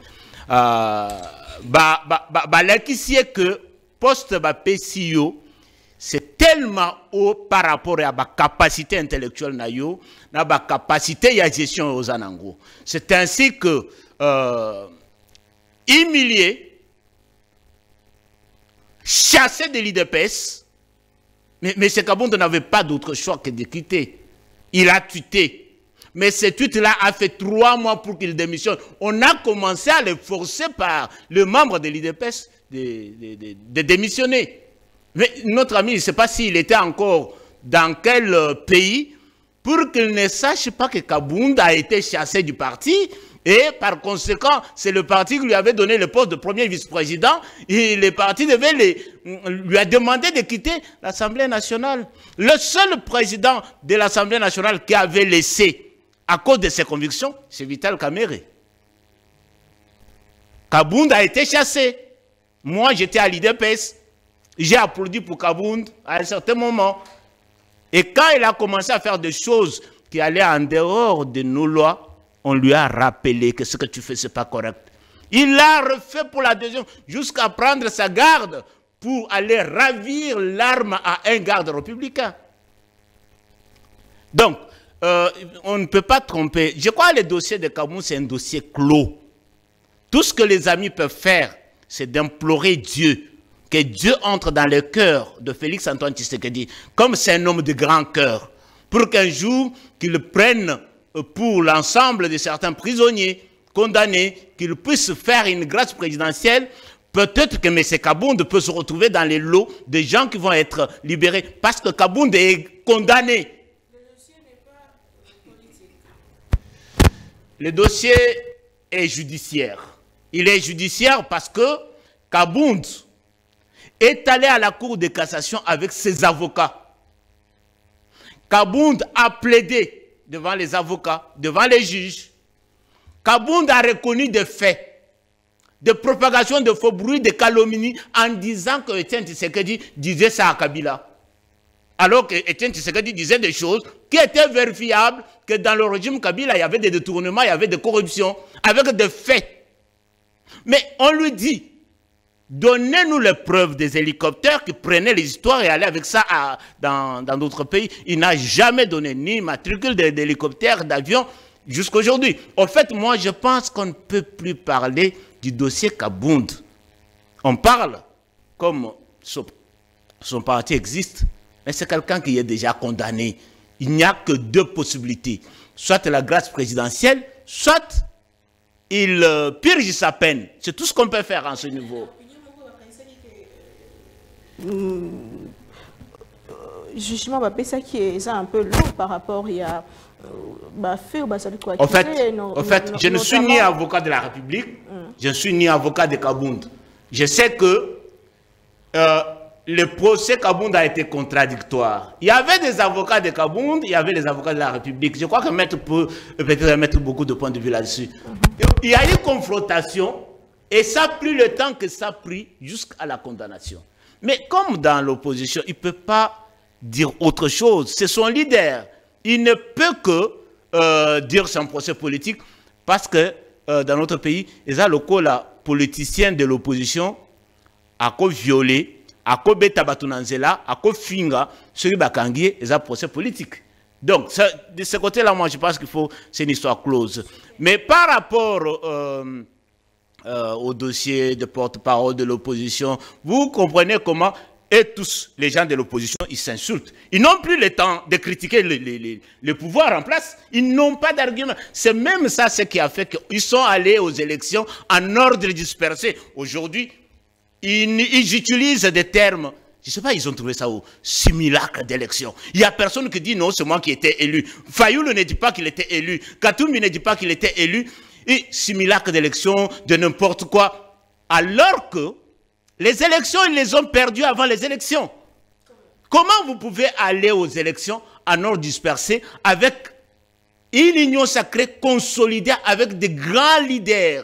ba lakisie que poste ba PCO c'est tellement haut par rapport à la capacité intellectuelle nayo, na ba capacité de gestion aux anango. C'est ainsi que humilié, chassé de l'IDPS, mais M. Kabound n'avait pas d'autre choix que de quitter. Il a tweeté. Mais ce tweet-là a fait 3 mois pour qu'il démissionne. On a commencé à le forcer par le membre de l'IDPS de démissionner. Mais notre ami, je ne sait pas s'il était encore dans quel pays pour qu'il ne sache pas que Kabound a été chassé du parti et par conséquent, c'est le parti qui lui avait donné le poste de premier vice-président et le parti lui a demandé de quitter l'Assemblée nationale. Le seul président de l'Assemblée nationale qui avait laissé à cause de ses convictions, c'est Vital Kamerhe. Kabound a été chassé. Moi, j'étais à l'IDPS. J'ai applaudi pour Kabound à un certain moment. Et quand il a commencé à faire des choses qui allaient en dehors de nos lois, on lui a rappelé que ce que tu fais, ce n'est pas correct. Il l'a refait pour la deuxième, jusqu'à prendre sa garde pour aller ravir l'arme à un garde républicain. Donc, on ne peut pas tromper. Je crois que le dossier de Kabound, c'est un dossier clos. Tout ce que les amis peuvent faire, c'est d'implorer Dieu. Que Dieu entre dans le cœur de Félix Antoine Tshisekedi, comme c'est un homme de grand cœur, pour qu'un jour, qu'il prenne pour l'ensemble de certains prisonniers condamnés, qu'il puisse faire une grâce présidentielle. Peut-être que M. Kabound peut se retrouver dans les lots des gens qui vont être libérés, parce que Kabound est condamné. Le dossier n'est pas politique. Le dossier est judiciaire. Il est judiciaire parce que Kabound est allé à la Cour de cassation avec ses avocats. Kabound a plaidé devant les avocats, devant les juges. Kabound a reconnu des faits, de propagation de faux bruits, de calomnie, en disant que Etienne Tshisekedi disait ça à Kabila. Alors que Etienne Tshisekedi disait des choses qui étaient vérifiables, que dans le régime Kabila, il y avait des détournements, il y avait des corruptions, avec des faits. Mais on lui dit, donnez-nous les preuves des hélicoptères qui prenaient les histoires et allaient avec ça dans d'autres pays. Il n'a jamais donné ni matricule d'hélicoptères, d'avions, jusqu'à aujourd'hui. En fait, moi, je pense qu'on ne peut plus parler du dossier Kabound. On parle comme son parti existe, mais c'est quelqu'un qui est déjà condamné. Il n'y a que 2 possibilités. Soit la grâce présidentielle, soit il purge sa peine. C'est tout ce qu'on peut faire à ce niveau. Justement, ça qui est un peu lourd par rapport à en fait, je ne suis ni avocat de la République, je ne suis ni avocat de Kabound. Je sais que le procès Kabound a été contradictoire. Il y avait des avocats de Kabound, il y avait des avocats de la République. Je crois que Maître peut peut-être mettre beaucoup de points de vue là-dessus. Il y a eu confrontation et ça a pris le temps que ça a pris jusqu'à la condamnation. Mais comme dans l'opposition, il ne peut pas dire autre chose. C'est son leader. Il ne peut que dire son procès politique parce que dans notre pays, les politiciens de l'opposition ont violé, ont bêta batunanzela, ont finga, ceux qui ont ils ont procès politique. Donc, de ce côté-là, moi, je pense qu'il faut, c'est une histoire close. Mais par rapport au dossier de porte-parole de l'opposition, vous comprenez comment, et tous les gens de l'opposition, ils s'insultent. Ils n'ont plus le temps de critiquer le pouvoir en place. Ils n'ont pas d'argument. C'est même ça ce qui a fait qu'ils sont allés aux élections en ordre dispersé. Aujourd'hui, ils utilisent des termes, je ne sais pas, ils ont trouvé ça au simulacre d'élection. Il n'y a personne qui dit non, c'est moi qui étais élu. Fayoulou ne dit pas qu'il était élu. Katoumbi ne dit pas qu'il était élu. Et simulacre d'élection, de n'importe quoi. Alors que les élections, ils les ont perdues avant les élections. Comment vous pouvez aller aux élections en ordre dispersé avec une union sacrée consolidée avec des grands leaders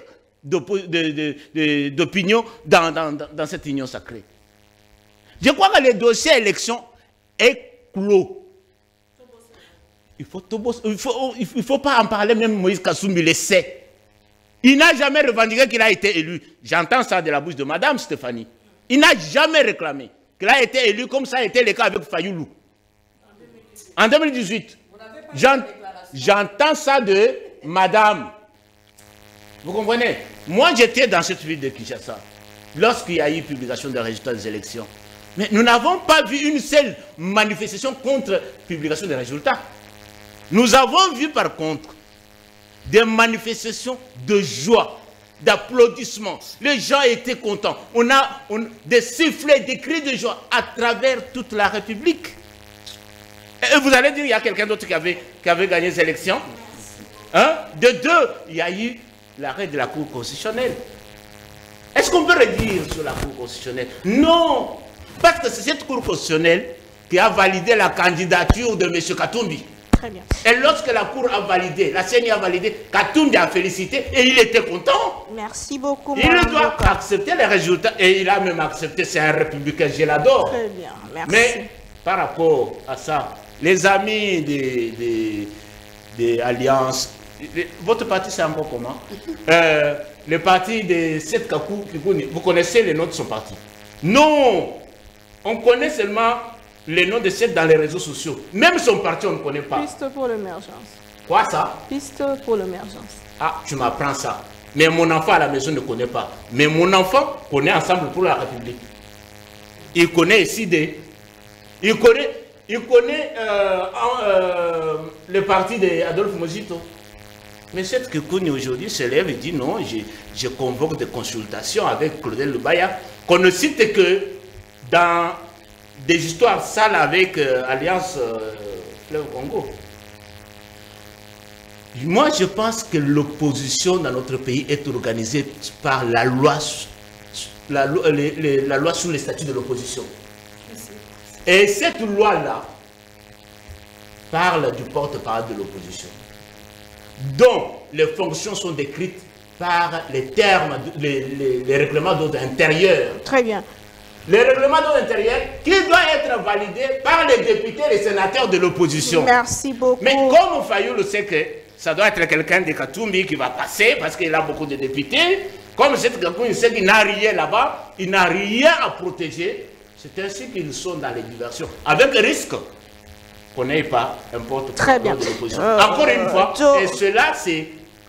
d'opinion dans cette union sacrée? Je crois que le dossier élection est clos. Il ne faut pas en parler, même Moïse Kassoumbi le sait. Il n'a jamais revendiqué qu'il a été élu. J'entends ça de la bouche de Madame Stéphanie. Il n'a jamais réclamé qu'il a été élu comme ça a été le cas avec Fayoulou. En 2018. J'entends ça de Madame. Vous comprenez? Moi, j'étais dans cette ville de Kinshasa lorsqu'il y a eu publication des résultats des élections. Mais nous n'avons pas vu une seule manifestation contre publication des résultats. Nous avons vu par contre des manifestations de joie, d'applaudissements. Les gens étaient contents. On a des sifflets, des cris de joie à travers toute la République. Et vous allez dire qu'il y a quelqu'un d'autre qui avait gagné les élections. Hein? De deux, il y a eu l'arrêt de la Cour constitutionnelle. Est-ce qu'on peut redire sur la Cour constitutionnelle? Non! Parce que c'est cette Cour constitutionnelle qui a validé la candidature de M. Katoumbi. Très bien. Et lorsque la Cour a validé, la CENI a validé, Katoumbi a félicité et il était content. Merci beaucoup. Il doit accepter les résultats et il a même accepté, c'est un républicain, je l'adore. Très bien, merci. Mais par rapport à ça, les amis des alliances, votre parti c'est encore comment? Le parti de Seth Kakou, vous connaissez les noms de son parti? Non! On connaît seulement les noms de Seth dans les réseaux sociaux. Même son parti, on ne connaît pas. Piste pour l'émergence. Quoi ça? Piste pour l'émergence. Ah, tu m'apprends ça. Mais mon enfant à la maison ne connaît pas. Mais mon enfant connaît Ensemble pour la République. Il connaît SID. Il connaît le parti d'Adolphe Mojito. Mais cette Kikouni aujourd'hui se lève et dit non, je convoque des consultations avec Claudel Lubaya, qu'on ne cite que dans des histoires sales avec Alliance Fleuve Congo. Moi, je pense que l'opposition dans notre pays est organisée par la loi sur les statuts de l'opposition. Et cette loi-là parle du porte-parole de l'opposition, dont les fonctions sont décrites par les termes, les règlements d'ordre intérieur. Très bien. Les règlements d'ordre intérieur qui doivent être validés par les députés et les sénateurs de l'opposition. Merci beaucoup. Mais comme Fayoulou sait que ça doit être quelqu'un de Katoumbi qui va passer parce qu'il a beaucoup de députés, comme cette quelqu'un sait qu'il n'a rien là-bas, il n'a rien à protéger, c'est ainsi qu'ils sont dans les diversions. Avec le risque qu'on n'ait pas un porte-parole de l'opposition. Encore une fois, et cela c'est...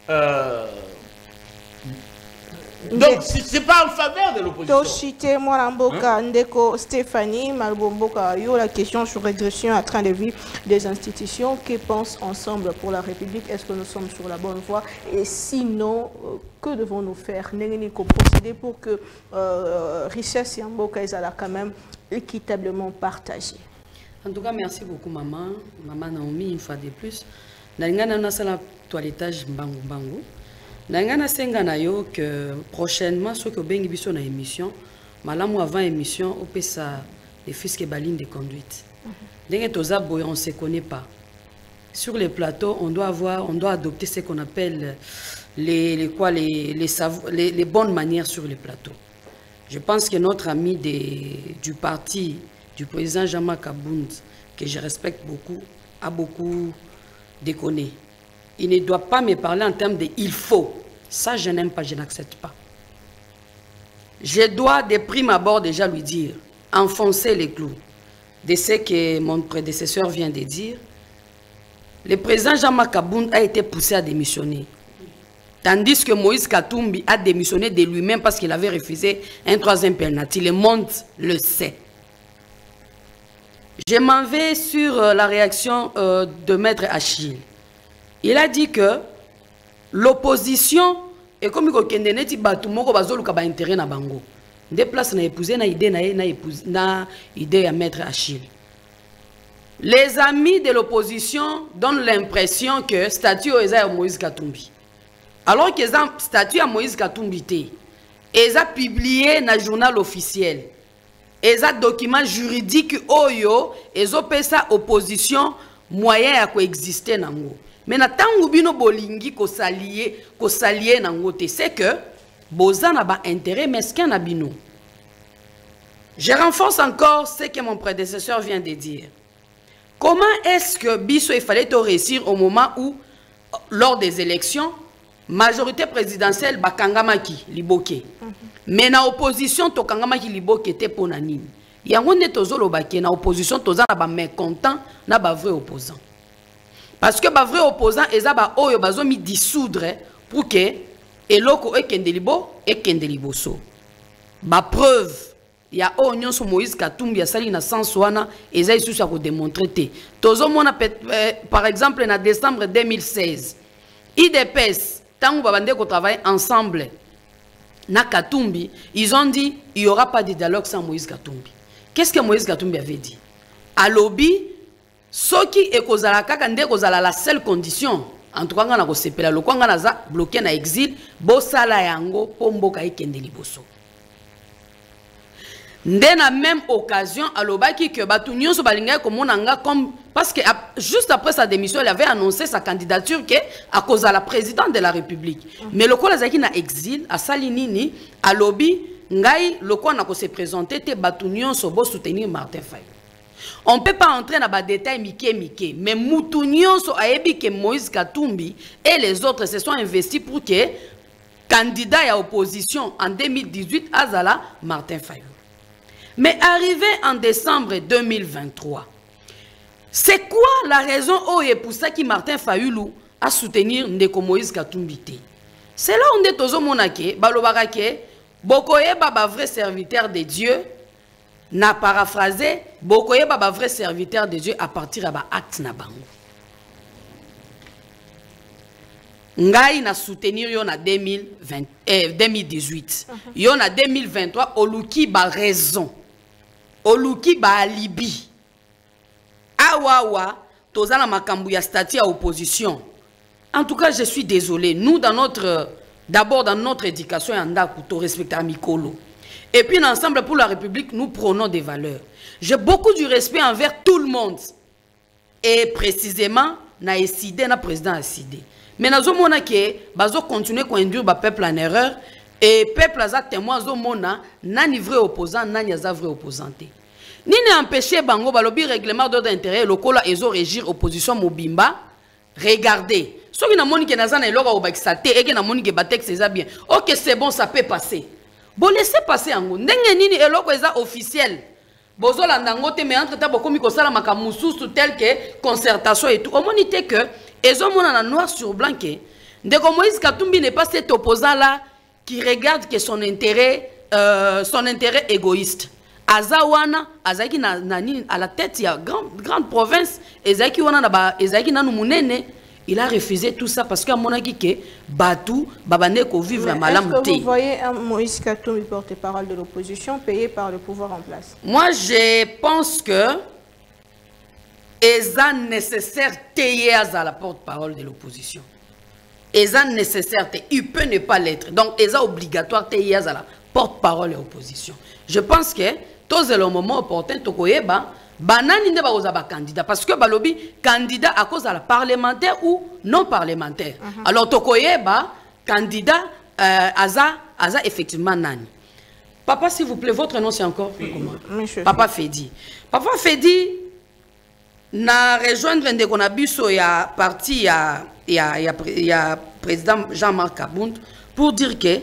donc, ce n'est pas en faveur de l'opposition. Toshite Mwaramboka, Ndeko Stéphanie Malbomboka, yo la question sur régression à train de vie des institutions. Que pense Ensemble pour la République? Est-ce que nous sommes sur la bonne voie? Et sinon, que devons-nous faire? N'est-ce pas procéder pour que richesse Yamboka est quand même équitablement partagée? En tout cas, merci beaucoup, maman. Maman Naomi, une fois de plus. Nalingana na sala toilettage mbangu mbangu. Nalingana senga na yo que prochainement, ce que bengi biso na émission, malamu avant émission, on peut ça les fisques balines de conduite. Dengue toza boy, on se connaît pas. Sur les plateaux, on doit adopter ce qu'on appelle les bonnes manières sur les plateaux. Je pense que notre ami du parti du président Jean-Marc Kabound, que je respecte beaucoup, a beaucoup déconné. Il ne doit pas me parler en termes de « il faut ». Ça, je n'aime pas, je n'accepte pas. Je dois de prime abord déjà lui dire, enfoncer les clous de ce que mon prédécesseur vient de dire. Le président Jean-Marc Kabound a été poussé à démissionner. Tandis que Moïse Katumbi a démissionné de lui-même parce qu'il avait refusé un troisième penalty. Le monde le sait. Je m'en vais sur la réaction de Maître Achille. Il a dit que l'opposition est comme il y a intérêt na bango. Des places na épousé na idée na idée à maître Achille. Les amis de l'opposition donnent l'impression que statut est Moïse Katumbi. Alors que le statut à Moïse Katumbi ils ont publié dans le journal officiel. Ils ont document juridique oyo, ils ont fait ça opposition moyen à coexister nango. Mais na tangu bino bolingi ko salier nango te, c'est que boza na ba intérêt mesquin na bino. Je renforce encore ce que mon prédécesseur vient de dire. Comment est-ce que biso il fallait réussir au moment où lors des élections majorité présidentielle bakangamaki liboke. Mais na opposition to kangamaki liboke te pona nini. Yango ne tozolo bake na opposition toza na ba mécontent na ba vrai opposant. Parce que ba vrai opposant eza ba oyo bazomi dissoudre pour que eloko ekende liboso. Ba preuve ya onyon so Moïse Katumbi ya sali na sens wana eza isusu ya ko démontrer te. Tozo mona par exemple na décembre 2016 IDPS tant que nous travaillons ensemble, na Katumbi, ils ont dit il n'y aura pas de dialogue sans Moïse Katumbi. Qu'est-ce que Moïse Katumbi avait dit? À lobby, ce qui est la seule condition, en tout cas, on a bloqué na exil, bosala yango pombo ka ikende liboso. Dans la même occasion, à l'obaki que Batunyon so balinga comme parce que juste après sa démission, il avait annoncé sa candidature à cause de la présidente de la République. Mais le quoi zaki na exil à Salinini à lobby ngai le quoi na ko se présenter te Batunyon so bo soutenir Martin Fayulu. On peut pas entrer dans les détails mike mais Moutunyon so ayebi que Moïse Katumbi et les autres se sont investis pour que candidat à opposition en 2018 azala Martin Fayulu. Mais arrivé en décembre 2023, c'est quoi la raison pour ça que Martin Fayulu a soutenir Ndeko Moïse Katumbi? C'est là où on est toujours monake, balobarake, bokoye baba vrai serviteur de Dieu, n'a paraphrasé, bokoye baba vrai serviteur de Dieu à partir de acte na bango. Ngai na soutenir yo na 2018. Yo na 2023, oluki ba raison. Oluki ba alibi. Awawa, tozala makambu ya statut à opposition. En tout cas, je suis désolé. Nous, d'abord dans notre éducation, on respecte Mikolo. Et puis, ensemble pour la République, nous prenons des valeurs. J'ai beaucoup de respect envers tout le monde. Et précisément, na décidé, na président a décidé. Mais nous avons continué à induire le peuple en erreur. Et le peuple a témoin nani vrai opposant, nani a vrai opposant. Ni ne empêché bango balobi règlement d'ordre d'intérêt lokola ezo régir opposition mobimba. Regardez. Ce qui n'a moni que nazana eloko obakisate et que na moni que batek c'est bien. OK, c'est bon, ça peut passer. Bon laissez passer ango. Ndenge nini eloko eza officiel. Bozola ndangote mais entre temps bokomi ko sala makamususu tel que concertation et tout. Au monité que ezo mona na noir sur blanc que Ndeko Moïse Katumbi n'est pas cet opposant là qui regarde que son intérêt égoïste. Azawana, Azaki à la tête, il y a grande province, Ezaki Nanumunene, il a refusé tout ça parce qu'à mon avis, Batou, Babaneko vivre à Malamouté. Est-ce que vous voyez un Moïse Katumbi, porte-parole de l'opposition, payé par le pouvoir en place? Moi, je pense que c'est nécessaire de la porte-parole de l'opposition. C'est nécessaire, il peut ne pas l'être. Donc, c'est obligatoire de la porte-parole de l'opposition. Je pense que tout le moment opportun, banani ne ba candidat parce que balobi candidat à cause de la parlementaire ou non parlementaire. Alors tokoyeba candidat aza effectivement nani. Papa s'il vous plaît, votre nom c'est encore comment? Papa Fedi. Papa Fedi na rejoindre Ndeko na biso ya parti ya président Jean-Marc Kabound pour dire que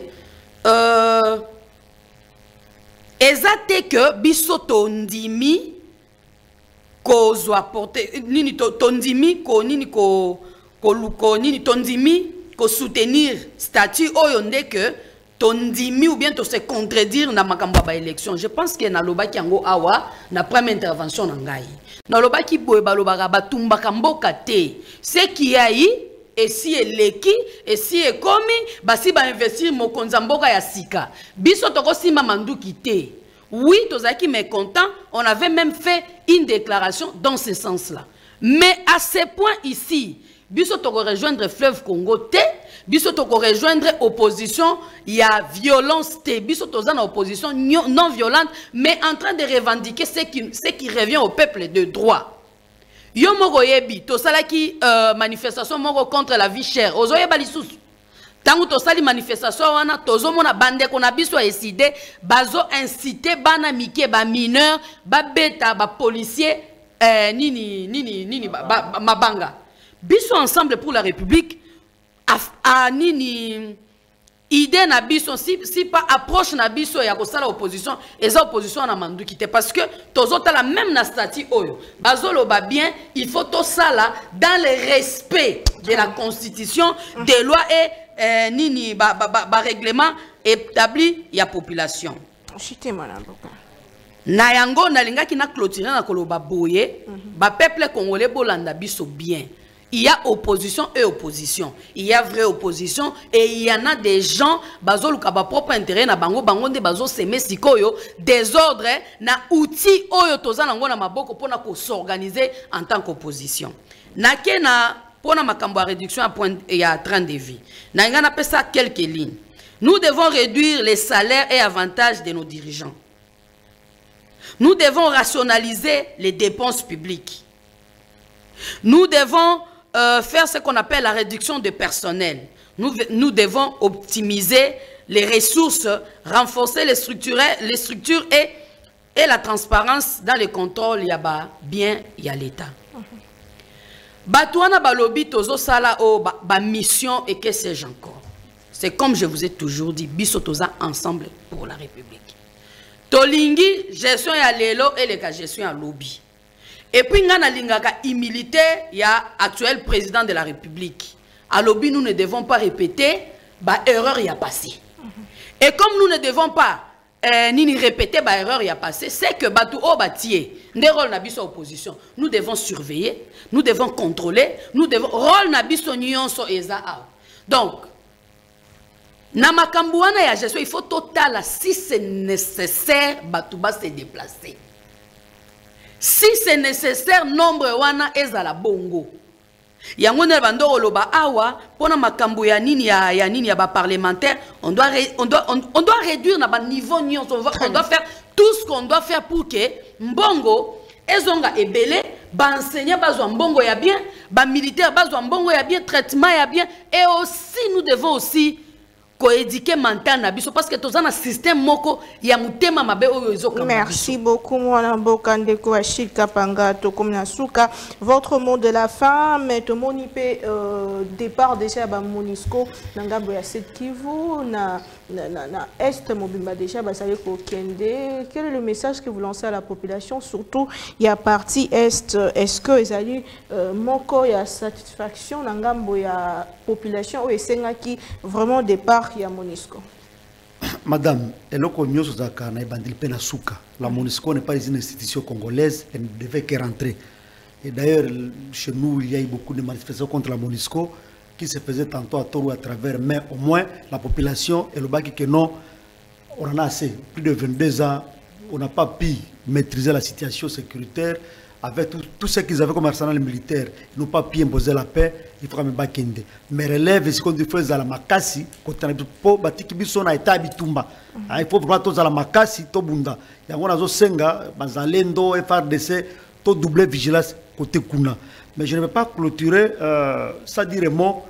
ezate que biso tondimi ko zo apporter nini tondimi ko nini ko nini tondimi ko soutenir statut oyo ndeke tondimi ou bien to se contredire na makambo ba élection. Je pense que na lobaki yango awa na première intervention na ngai na lobaki boye balobaka batumba kamboka te ce qui a et si eleki et si ekomi basi ba investir mokonza mboka ya sika biso toko sima manduki te. Oui, tozaki mécontent, on avait même fait une déclaration dans ce sens-là. Mais à ce point ici, biso toko rejoindre Fleuve Congo te, biso toko rejoindre opposition, il y a violence te, biso toza na opposition non violente, mais en train de revendiquer ce qui revient au peuple de droit. Yo moko yebi, tosalaki manifestation moko contre la vie chère. Ozo yeba lisusu. Tangu tosali manifestation wana, tozo mona bande kona biso eside, bazo inciter bana mike ba mineur, ba beta, ba policier, mabanga. Biso ensemble pour la République, a nini idée na biso si pas approche na biso ya kosala opposition eza opposition na mandu kité parce que tozota la même na statut oyo bazolo ba bien il faut to sala dans le respect de la constitution des lois et nini ba règlement établi ya population na yango na lingaki na clôturer na koloba boye ba peuple congolais bolanda biso bien. Il y a opposition et opposition. Il y a vraie opposition et il y en a des gens bazo luka ba propre intérêt na bango de bazo seme sikoyo désordre na outil oyo toza nango na maboko pona ko s'organiser en tant qu'opposition. Na kena pona makambo à réduction à point et à train de vie. Na ngana pesa quelques lignes. Nous devons réduire les salaires et avantages de nos dirigeants. Nous devons rationaliser les dépenses publiques. Nous devons faire ce qu'on appelle la réduction de personnel. Nous devons optimiser les ressources, renforcer les structures et la transparence dans les contrôles. Il y a bien, il y a l'État. Batouana balobi tozo sala o ba mission et que sais-je encore. C'est comme je vous ai toujours dit, biso toza ensemble pour la République. Tolingi gestion ya lelo et les gestion ya lobby. Et puis, nous avons humilité, il y a actuel président de la République. À lobby, nous ne devons pas répéter, erreur y a passé. Et comme nous ne devons pas ni répéter, erreur y a passé, c'est que Batou o batié, des rôles nabiso opposition. Nous devons surveiller, nous devons contrôler, nous devons rôle nabiso nyonso eza a. Donc, namakambuana ya gestion, il faut total si c'est nécessaire, Batou ba se déplacer. Si c'est nécessaire, nombre wana ezala bongo. Yango ne bando loba awa pona makambo ya nini ya ba parlementaire, on doit réduire na ba niveau nyons, on doit faire tout ce qu'on doit faire pour que mbongo ezonga ebele, ba enseignant bazwa mbongo ya bien, ba militaire bazwa mbongo ya bien, traitement ya bien et aussi nous devons aussi éduquer mental nabiso parce que tous un système moko ya mutema mabe oyo ezoka. Merci beaucoup mwana mboka ndeko Achille Kapanga to komnasuka. Votre mot de la fin mais to monipe départ déjà ba Monisco ngambo ya Sud Kivu na est mobimba déjà ba sali ko kende. Quel est le message que vous lancez à la population surtout il y a partie est est-ce que ezali moko ya satisfaction ngambo ya population o esenga qui vraiment départ ya Monisco. Madame, eloko nyoso zaka na ibandili pena suka. La Monisco n'est pas une institution congolaise, elle ne devait que rentrer. Et d'ailleurs, chez nous, il y a eu beaucoup de manifestations contre la Monisco qui se faisaient tantôt à tort ou à travers, mais au moins la population et le baki que non, on en a assez. Plus de 22 ans, on n'a pas pu maîtriser la situation sécuritaire. Avec tout ce qu'ils avaient comme arsenal militaire, ils n'ont pas pu imposer la paix, il faut quand même bakende. Mais relève ce qu'on dit à la makasi, quand on a dit batiki biso na eta bitumba. Il faut vraiment tous à la makasi, to bunda. Yango nazo senga, bazalendo, FRDC, to doubler vigilance côté kuna. Mais je ne vais pas clôturer ça directement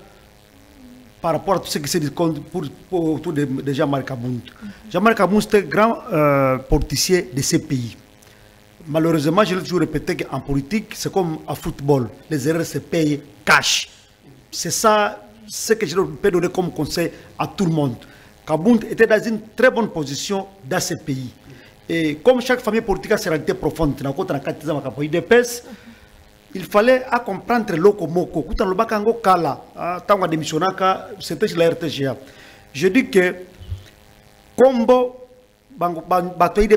par rapport à tout ce qui s'est dit autour de Jean-Marc Abound. Jean-Marc Abound c'était grand porticier de ces pays. Malheureusement, je l'ai toujours répété qu'en politique, c'est comme en football. Les erreurs se payent cash. C'est ça ce que je peux donner comme conseil à tout le monde. Kabound était dans une très bonne position dans ce pays. Et comme chaque famille politique a ses réalités profondes, il fallait comprendre l'okomoko. C'était la RTGA. Je dis que combo il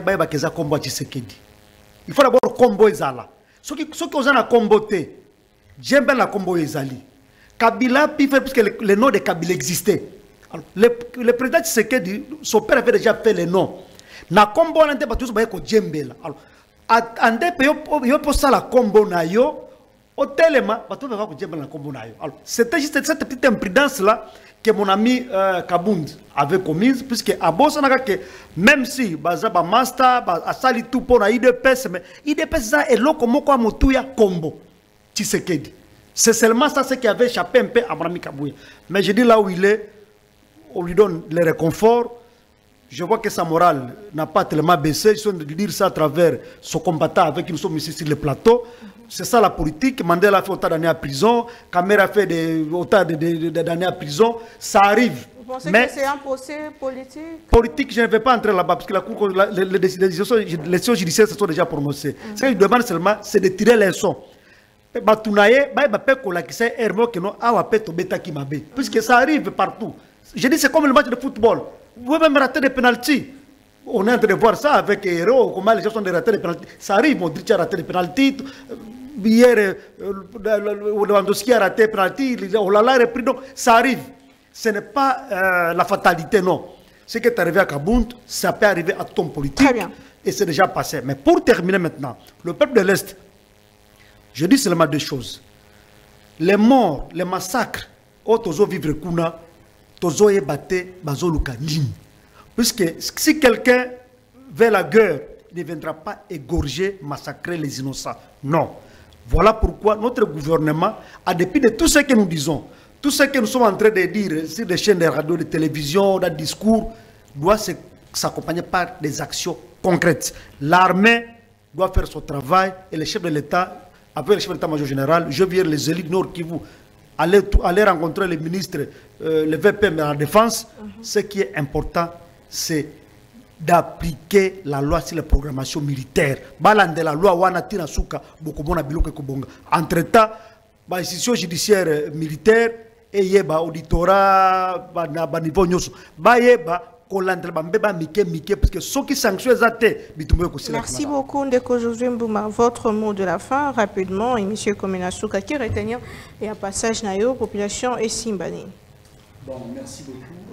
faut d'abord combo ezala. Ceux qui ont un combo, Djembel la combo ezali. Kabila, puisque le nom de Kabila existait. Alors, le président Tshisekedi, son père avait déjà fait le nom. Na combo on a tous baye ko Djembel. Alors, ande pe yo posa la combo na yo, au telema, bato va ko Djembel la combo na yo. Alors, c'était juste cette petite imprudence là que mon ami Kabound avait commise, puisque à Bosana, même si Bazaba Master, a sali tout pour IDPS, mais IDPS est là comme quoi Moutouya combo Tshisekedi. C'est seulement ça ce qui avait échappé un peu à mon ami Kabouya. Mais je dis là où il est, on lui donne le réconfort. Je vois que sa morale n'a pas tellement baissé. Je de dire ça à travers son combattant avec qui nous sommes ici sur le plateau. C'est ça la politique. Mandela a fait autant d'années à prison. Kamera a fait autant d'années à prison. Ça arrive. Vous pensez que c'est un procès politique? Politique, je ne vais pas entrer là-bas parce que la Cour, les décisions judiciaires se sont déjà prononcées. Ce que je demande seulement, c'est de tirer les leçons. Puisque ça arrive partout. Je dis c'est comme le match de football. Vous pouvez même rater des pénaltys. On est en train de voir ça avec Héros, comment les gens sont de rater des pénaltys. Ça arrive, Modric a raté des pénaltys. Hier, Lewandowski a raté des pénaltys. Olala a repris. Donc ça arrive. Ce n'est pas la fatalité, non. Ce qui est arrivé à Kabound, ça peut arriver à ton politique. Très bien. Et c'est déjà passé. Mais pour terminer maintenant, le peuple de l'Est, je dis seulement deux choses. Les morts, les massacres, Tozo vivre kuna, Tozo ebate, Bazo Lukanin. Puisque si quelqu'un veut la guerre, il ne viendra pas égorger, massacrer les innocents. Non. Voilà pourquoi notre gouvernement, en dépit de tout ce que nous disons, tout ce que nous sommes en train de dire sur des chaînes de radio, de télévision, des discours, doit s'accompagner par des actions concrètes. L'armée doit faire son travail et les chefs de l'État, avec le chef de l'État-major général, je viens les élites Nord Kivu, aller rencontrer les ministres, le VPM de la défense. Ce qui est important, c'est d'appliquer la loi sur la programmation militaire. Balande la loi Wanatina Souka, Bokobona Biloke Kobonga. Entre-temps, les institutions judiciaires militaires, et yeba auditorat, ba niveau nyoso, ba yeba parce que ceux qui sanctionnent Merci beaucoup, Ndeko Josué Mbouma. Votre mot de la fin, rapidement, et M. Komenasuka qui retenir et un passage naïo, population et Simbani. Bon, merci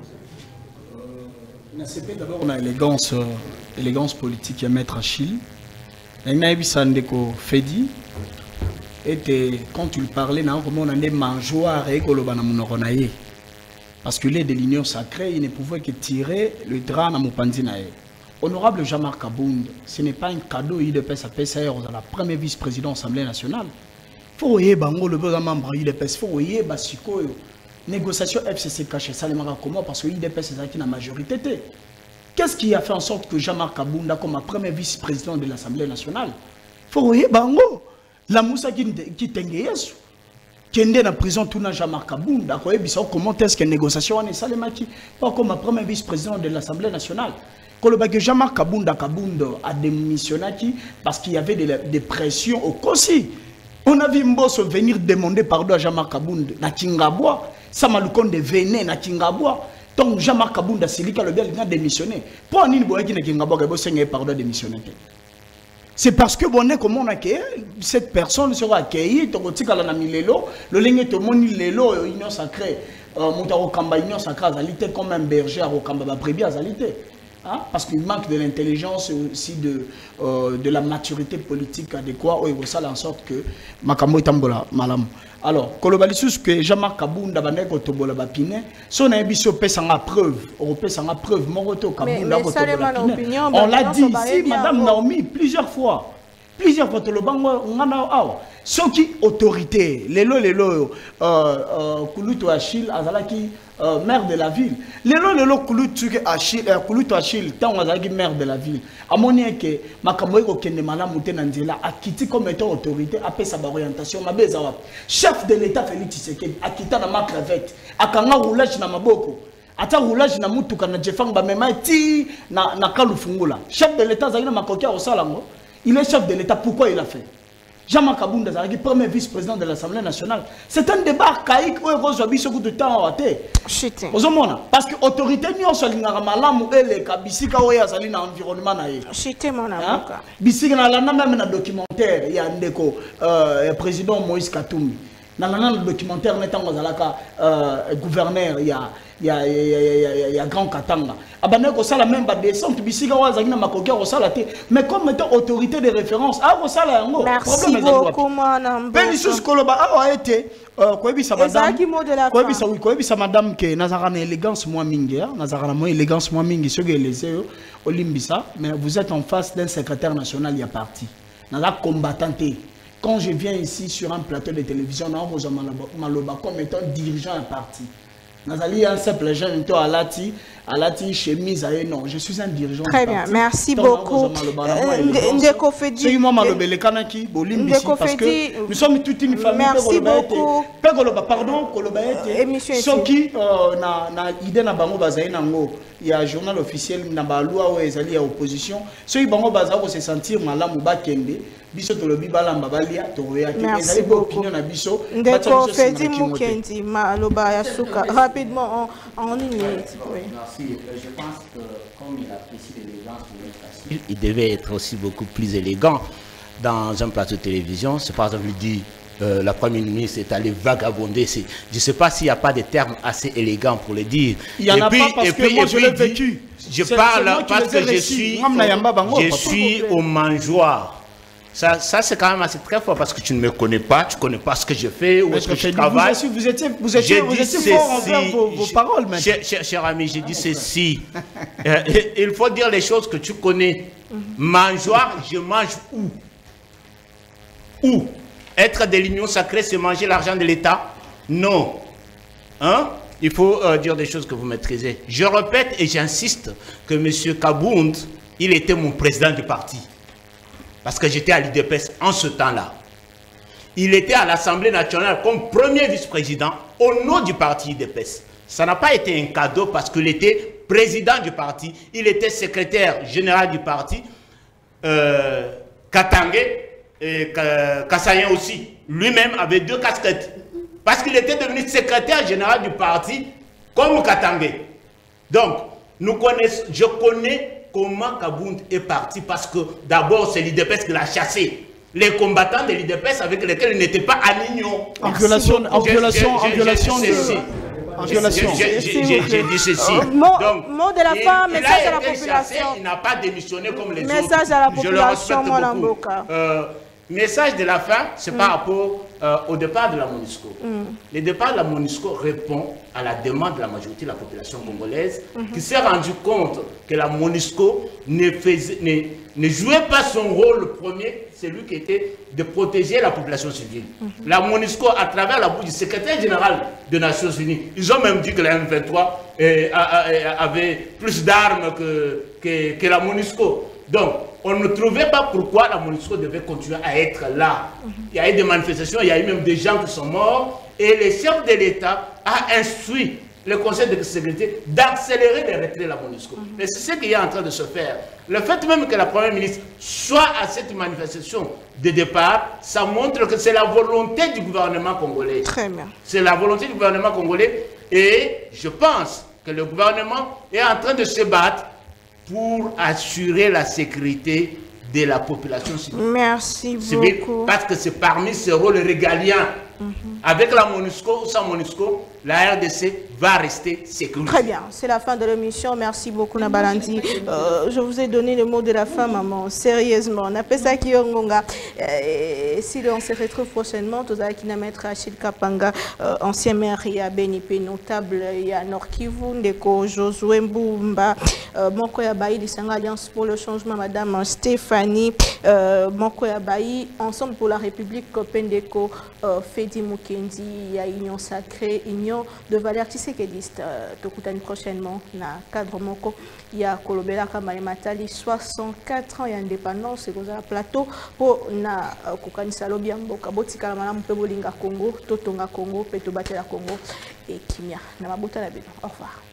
beaucoup. D'abord, on a élégance politique à mettre à Chili. Il y a Ndeko Fedi. Et quand tu parlais, on a des mangeoires et kolobanamunokonaye. Parce que l'aide de l'union sacrée, il ne pouvait que tirer le drap dans mon pandinae. Honorable Jean-Marc Kabound, ce n'est pas un cadeau IDPS à PSR à la première vice-présidente de l'Assemblée nationale. Il faut que le membre IDPS, il faut que négociation FCC cachée, ça ne comment parce que l'IDPS est la majorité. Qu'est-ce qui a fait en sorte que Jean-Marc Kabound, comme la première vice-président de l'Assemblée nationale, il faut que la moussa qui t'engueille. Qui est dans la prison, tout n'a jamais Kabound. Comment est-ce que la négociation est salemaki pas comme la première vice-président de l'Assemblée nationale. Quand le Jean-Marc Kabound a démissionné parce qu'il y avait des pressions au Kossi. On a vu Mbosso venir demander pardon à Jean-Marc Kabound na Kingabwa. Ça m'a le compte de venir na Kingabwa. Donc Jean-Marc Kabound a démissionné. Pour nini boya qui na Kingabwa il pardon démissionné. C'est parce que bon, comment on accueille cette personne sera accueillie, le lingue tout le monde lelo union sacrée, montaro kamba union sacrée azalité comme un berger au kamba brebis azalité, parce qu'il manque de l'intelligence et aussi de la maturité politique adéquate ou ça en sorte que makambo tambola malam. Alors, kolobalisus que Jean-Marc Kabound a bané kotobola bapine, son ambition pèse en preuve, européen en preuve, mon retour Kabound a kotobola bapine. On l'a dit ici, Madame Naomi, plusieurs fois. Plusieurs fois, le bango, on a ceux qui autorité, lelo, Kouloutou Achille, Azalaki, maire de la ville. Lelo, Kouloutou Achille, tant on a maire de la ville. À mon avis, que Makamoy Okende Malam Moutenandela a quitté comme étant autorité, a fait sa orientation, ma bezawa. Chef de l'État Félix Tshisekedi a quitté dans ma crevette, a kanga roulage na maboko. Ata roulage na mutuka na Jefang Bamema ti na Kalufungula. Chef de l'État Zagina Makokia au Salango. Il est chef de l'État. Pourquoi il l'a fait? Jean-Marc Kabound est premier vice-président de l'Assemblée nationale. C'est un débat archaïque où il y a beaucoup de temps à rater. Parce que l'autorité n'est pas malam ou elle est kabisika ou elle dans l'environnement. Chité mon avocat. Bisika na même dans documentaire il y a un président Moïse Katumbi. Dans le documentaire, gouverneur, il y a Grand Katanga. Abandonné ko sala même ba descente bisika wazaki na makokia ko sala te. Mais comme étant autorité de référence, a ko sala yango. Merci beaucoup madame. Benisus Koloba a été koebisa madame. Koebisa madame que nazara na élégance moi mingi, nazara na moi élégance moi mingi ce que les olimbisa, mais vous êtes en face d'un secrétaire national il y a parti. Nazara combattant. Quand je viens ici sur un plateau de télévision, Maloba comme étant dirigeant à parti. Nazali un simple jeune alati chemise à non, je suis un dirigeant. Très bien, merci beaucoup. Ndeko Fedi. Parce que nous sommes toute une famille. Merci beaucoup. Pardon, Koloba était. Ceux qui na idée na bango bazaï nango, il y a un journal officiel na balua ou ezali à opposition. Ceux qui bango baza se sentir malamu bakende. Biso tolobi balamba balia toroya ki ezali opinion na biso. Ndeko Fedi Mukendi maloba ya suka rapidement en une minute. Merci. Je pense que comme il a précisé l'élégance, il devait être aussi beaucoup plus élégant dans un plateau de télévision. C'est par exemple il dit la première ministre est allée vagabonder. Je ne sais pas s'il n'y a pas de termes assez élégants pour le dire. Il n'y en a pas parce que moi je l'ai vécu. Je parle parce que je suis au mangeoir. Ça c'est quand même assez très fort parce que tu ne me connais pas, tu ne connais pas ce que je fais, où est-ce que je travaille. Vous étiez fort envers vos paroles maintenant. Cher ami, j'ai dit ceci. Il faut dire les choses que tu connais. Mangeoire, je mange où? Où? Être de l'union sacrée, c'est manger l'argent de l'État? Non. Hein? Il faut dire des choses que vous maîtrisez. Je répète et j'insiste que M. Kabound, il était mon président du parti. Parce que j'étais à l'IDPS en ce temps-là. Il était à l'Assemblée nationale comme premier vice-président au nom du parti IDPS. Ça n'a pas été un cadeau parce qu'il était président du parti. Il était secrétaire général du parti. Katangé et Kassayen aussi. Lui-même avait 2 casquettes. Parce qu'il était devenu secrétaire général du parti comme Katangé. Donc, je connais comment Kabound est parti parce que d'abord c'est l'IDPS qui l'a chassé. Les combattants de l'IDPS avec lesquels il n'était pas en union. En violation. J'ai dit ceci. Mot de la fin, message à la population. Il n'a pas démissionné comme les autres. Message à la population, je le respecte beaucoup. Message de la fin, c'est par rapport au départ de la MONUSCO. Le départ de la MONUSCO répond à la demande de la majorité de la population congolaise qui s'est rendu compte que la MONUSCO ne jouait pas son rôle premier, celui qui était de protéger la population civile. La MONUSCO, à travers la bouche du secrétaire général des Nations Unies, ils ont même dit que la M23 avait plus d'armes que la MONUSCO. Donc, on ne trouvait pas pourquoi la MONUSCO devait continuer à être là. Il y a eu des manifestations, il y a eu même des gens qui sont morts. Et le chef de l'État a instruit le Conseil de sécurité d'accélérer les retraits de la MONUSCO. Et c'est ce qui est en train de se faire. Le fait même que la Première ministre soit à cette manifestation de départ, ça montre que c'est la volonté du gouvernement congolais. Très bien. C'est la volonté du gouvernement congolais. Et je pense que le gouvernement est en train de se battre pour assurer la sécurité de la population civile. Merci beaucoup. Parce que c'est parmi ces rôles régaliens. Avec la MONUSCO ou sans MONUSCO, la RDC va rester sécurisée. Très bien, c'est la fin de l'émission. Merci beaucoup Nabalandi. Je vous ai donné le mot de la fin, maman. Sérieusement, on appelle ça Kiyongonga. Si on se retrouve prochainement, tout ça qui n'a maître Achille Kapanga, ancien maire, il y a Benipé notable, il y a Nord Kivu, Ndeko Josué Mbumba, Mokoya Bayi, l'Issanga Alliance pour le changement, Madame Stéphanie, Mokoya Bayi, Ensemble pour la République, Pendeko, Fedi Mukendi, il y a Union Sacrée, Union de Valère Tshisekedi, Tokutani prochainement, na cadre Moko, il y a Kolobela Kamale Matali, 64 ans, il y a indépendance, c'est comme ça, plateau, pour na Kokani Salobi Mboka, Botika Malam Pebolinga Congo, Totonga Congo, Petobatela Congo, et Kimia, na Mabota la Bédon. Au revoir.